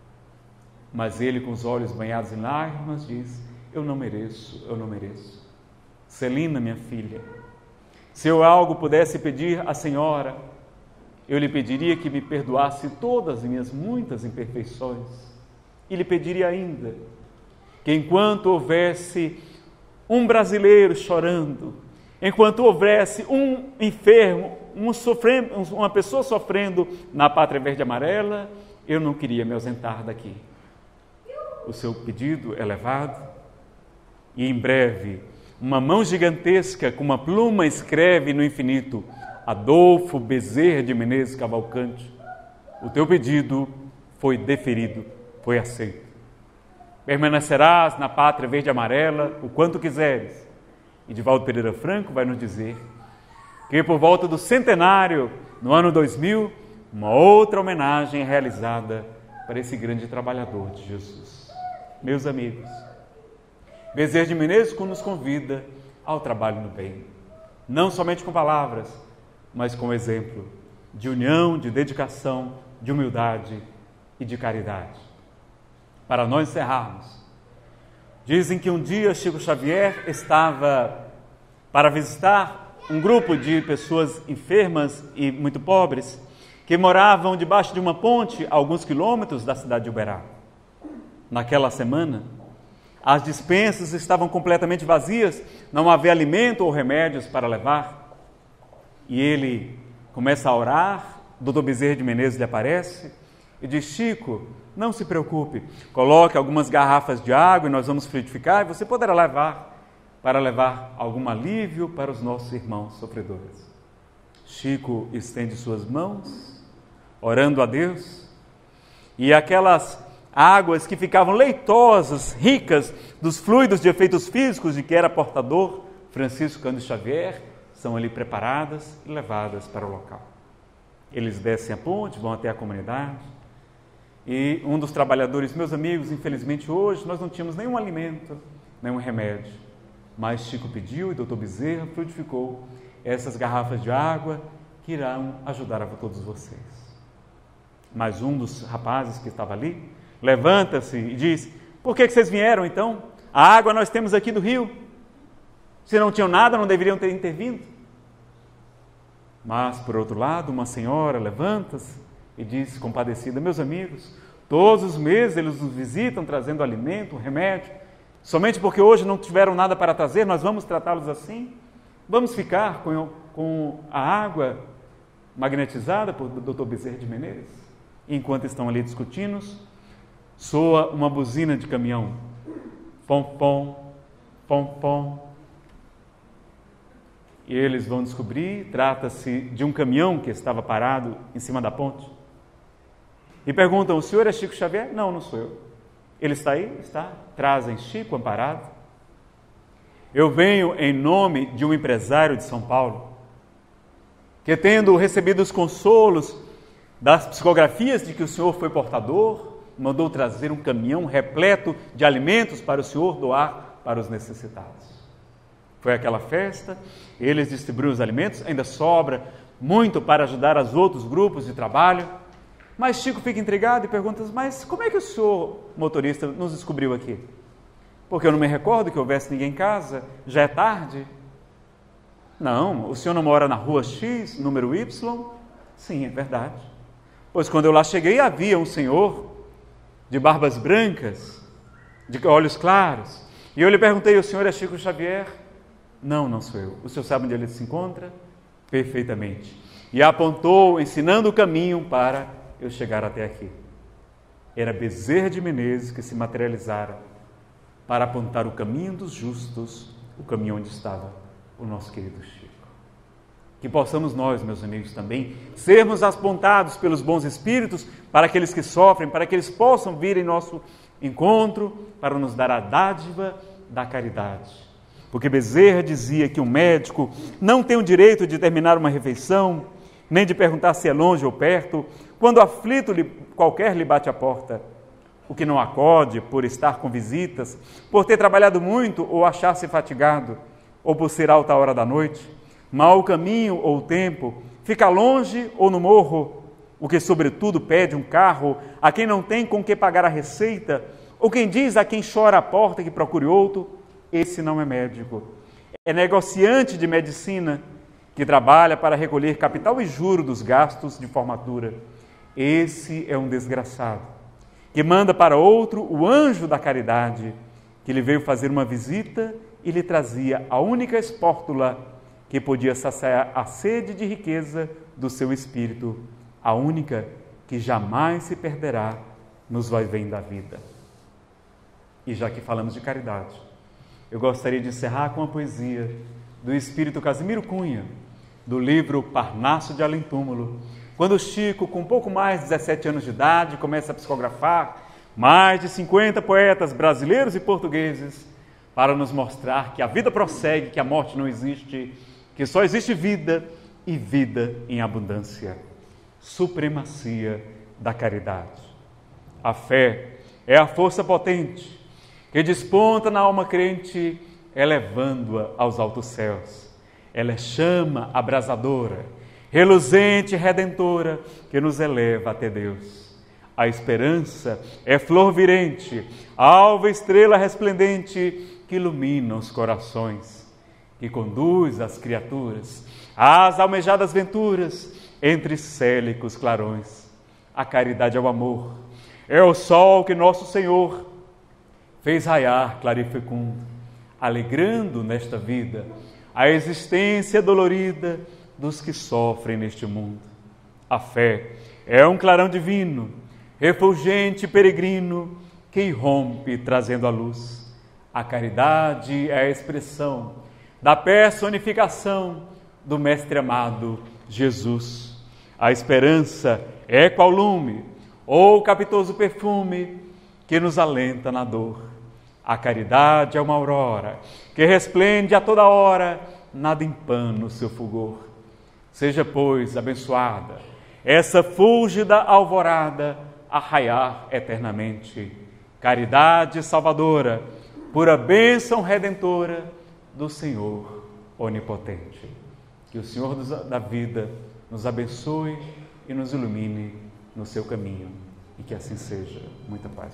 Mas ele, com os olhos banhados em lágrimas, diz: eu não mereço, eu não mereço. Celina, minha filha, se eu algo pudesse pedir à senhora, eu lhe pediria que me perdoasse todas as minhas muitas imperfeições, e lhe pediria ainda que enquanto houvesse um brasileiro chorando, enquanto houvesse um enfermo, uma pessoa sofrendo na Pátria Verde e Amarela, eu não queria me ausentar daqui. O seu pedido é levado e em breve uma mão gigantesca com uma pluma escreve no infinito: Adolfo Bezerra de Menezes Cavalcante, o teu pedido foi deferido, foi aceito. Permanecerás na Pátria Verde e Amarela o quanto quiseres. E Divaldo Pereira Franco vai nos dizer que por volta do centenário, no ano 2000, uma outra homenagem é realizada para esse grande trabalhador de Jesus. Meus amigos, Bezerra de Menezes nos convida ao trabalho no bem, não somente com palavras, mas com exemplo de união, de dedicação, de humildade e de caridade. Para nós encerrarmos, dizem que um dia Chico Xavier estava para visitar um grupo de pessoas enfermas e muito pobres que moravam debaixo de uma ponte a alguns quilômetros da cidade de Uberá. Naquela semana, as despensas estavam completamente vazias, não havia alimento ou remédios para levar. E ele começa a orar, Dr. Bezerra de Menezes lhe aparece e diz: Chico, não se preocupe, coloque algumas garrafas de água e nós vamos frutificar e você poderá levar, para levar algum alívio para os nossos irmãos sofredores. Chico estende suas mãos, orando a Deus, e aquelas águas que ficavam leitosas, ricas dos fluidos de efeitos físicos de que era portador Francisco Cândido Xavier, são ali preparadas e levadas para o local. Eles descem a ponte, vão até a comunidade, e um dos trabalhadores: meus amigos, infelizmente hoje nós não tínhamos nenhum alimento, nenhum remédio, mas Chico pediu e Dr. Bezerra frutificou essas garrafas de água que irão ajudar a todos vocês. Mas um dos rapazes que estava ali levanta-se e diz: por que vocês vieram então? A água nós temos aqui do rio. Se não tinham nada, não deveriam ter intervindo. Mas, por outro lado, uma senhora levanta-se e diz, compadecida: meus amigos, todos os meses eles nos visitam trazendo alimento, remédio. Somente porque hoje não tiveram nada para trazer, nós vamos tratá-los assim? Vamos ficar com a água magnetizada por Dr. Bezerra de Menezes? E enquanto estão ali discutindo, soa uma buzina de caminhão. Pom, pom, pom, pom. E eles vão descobrir, trata-se de um caminhão que estava parado em cima da ponte. E perguntam: o senhor é Chico Xavier? Não, não sou eu. Ele está aí? Está. Trazem Chico amparado. Eu venho em nome de um empresário de São Paulo, que, tendo recebido os consolos das psicografias de que o senhor foi portador, mandou trazer um caminhão repleto de alimentos para o senhor doar para os necessitados. Foi aquela festa, eles distribuíram os alimentos, ainda sobra muito para ajudar os outros grupos de trabalho, Mas Chico fica intrigado e pergunta: mas como é que o senhor, motorista, nos descobriu aqui? Porque eu não me recordo que houvesse ninguém em casa, já é tarde. Não, o senhor não mora na rua X, número Y? Sim, é verdade. Pois quando eu lá cheguei, havia um senhor de barbas brancas, de olhos claros. E eu lhe perguntei: o senhor é Chico Xavier? Não, não sou eu. O senhor sabe onde ele se encontra? Perfeitamente. E apontou, ensinando o caminho para eu chegar até aqui. Era Bezerra de Menezes que se materializara para apontar o caminho dos justos, o caminho onde estava o nosso querido Chico. Que possamos nós, meus amigos, também sermos apontados pelos bons espíritos para aqueles que sofrem, para que eles possam vir em nosso encontro para nos dar a dádiva da caridade. Porque Bezerra dizia que um médico não tem o direito de terminar uma refeição, nem de perguntar se é longe ou perto, quando aflito qualquer lhe bate a porta. O que não acode por estar com visitas, por ter trabalhado muito ou achar-se fatigado, ou por ser alta hora da noite, mau caminho ou tempo, fica longe ou no morro, o que sobretudo pede um carro a quem não tem com que pagar a receita, ou quem diz a quem chora à porta que procure outro, esse não é médico. É negociante de medicina, que trabalha para recolher capital e juro dos gastos de formatura. Esse é um desgraçado, que manda para outro o anjo da caridade, que lhe veio fazer uma visita e lhe trazia a única espórtula que podia saciar a sede de riqueza do seu espírito, a única que jamais se perderá nos vai-vem da vida. E já que falamos de caridade, eu gostaria de encerrar com a poesia do espírito Casimiro Cunha, do livro Parnaso de Além Túmulo, quando Chico, com pouco mais de 17 anos de idade, começa a psicografar mais de 50 poetas brasileiros e portugueses para nos mostrar que a vida prossegue, que a morte não existe, que só existe vida e vida em abundância. Supremacia da caridade. A fé é a força potente que desponta na alma crente, elevando-a aos altos céus. Ela é chama abrasadora, reluzente e redentora, que nos eleva até Deus. A esperança é flor virente, alva estrela resplendente, que ilumina os corações, que conduz as criaturas às almejadas venturas, entre célicos clarões. A caridade é o amor, é o sol que nosso Senhor fez raiar claro e fecundo, alegrando nesta vida a existência dolorida dos que sofrem neste mundo. A fé é um clarão divino, refulgente peregrino, que irrompe trazendo a luz. A caridade é a expressão da personificação do Mestre amado Jesus. A esperança é qual lume ou capitoso perfume que nos alenta na dor. A caridade é uma aurora que resplende a toda hora, nada empana o seu fulgor. Seja, pois, abençoada essa fúlgida alvorada a raiar eternamente. Caridade salvadora, pura bênção redentora do Senhor onipotente. Que o Senhor da vida nos abençoe e nos ilumine no seu caminho. E que assim seja. Muita paz.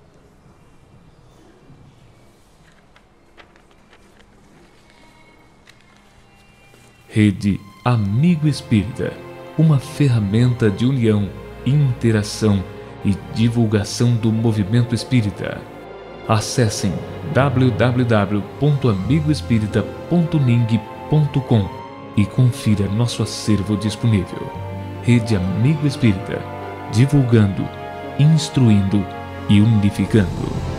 Rede Amigo Espírita, uma ferramenta de união, interação e divulgação do movimento espírita. Acessem www.amigoespírita.ning.com e confira nosso acervo disponível. Rede Amigo Espírita, divulgando, instruindo e unificando.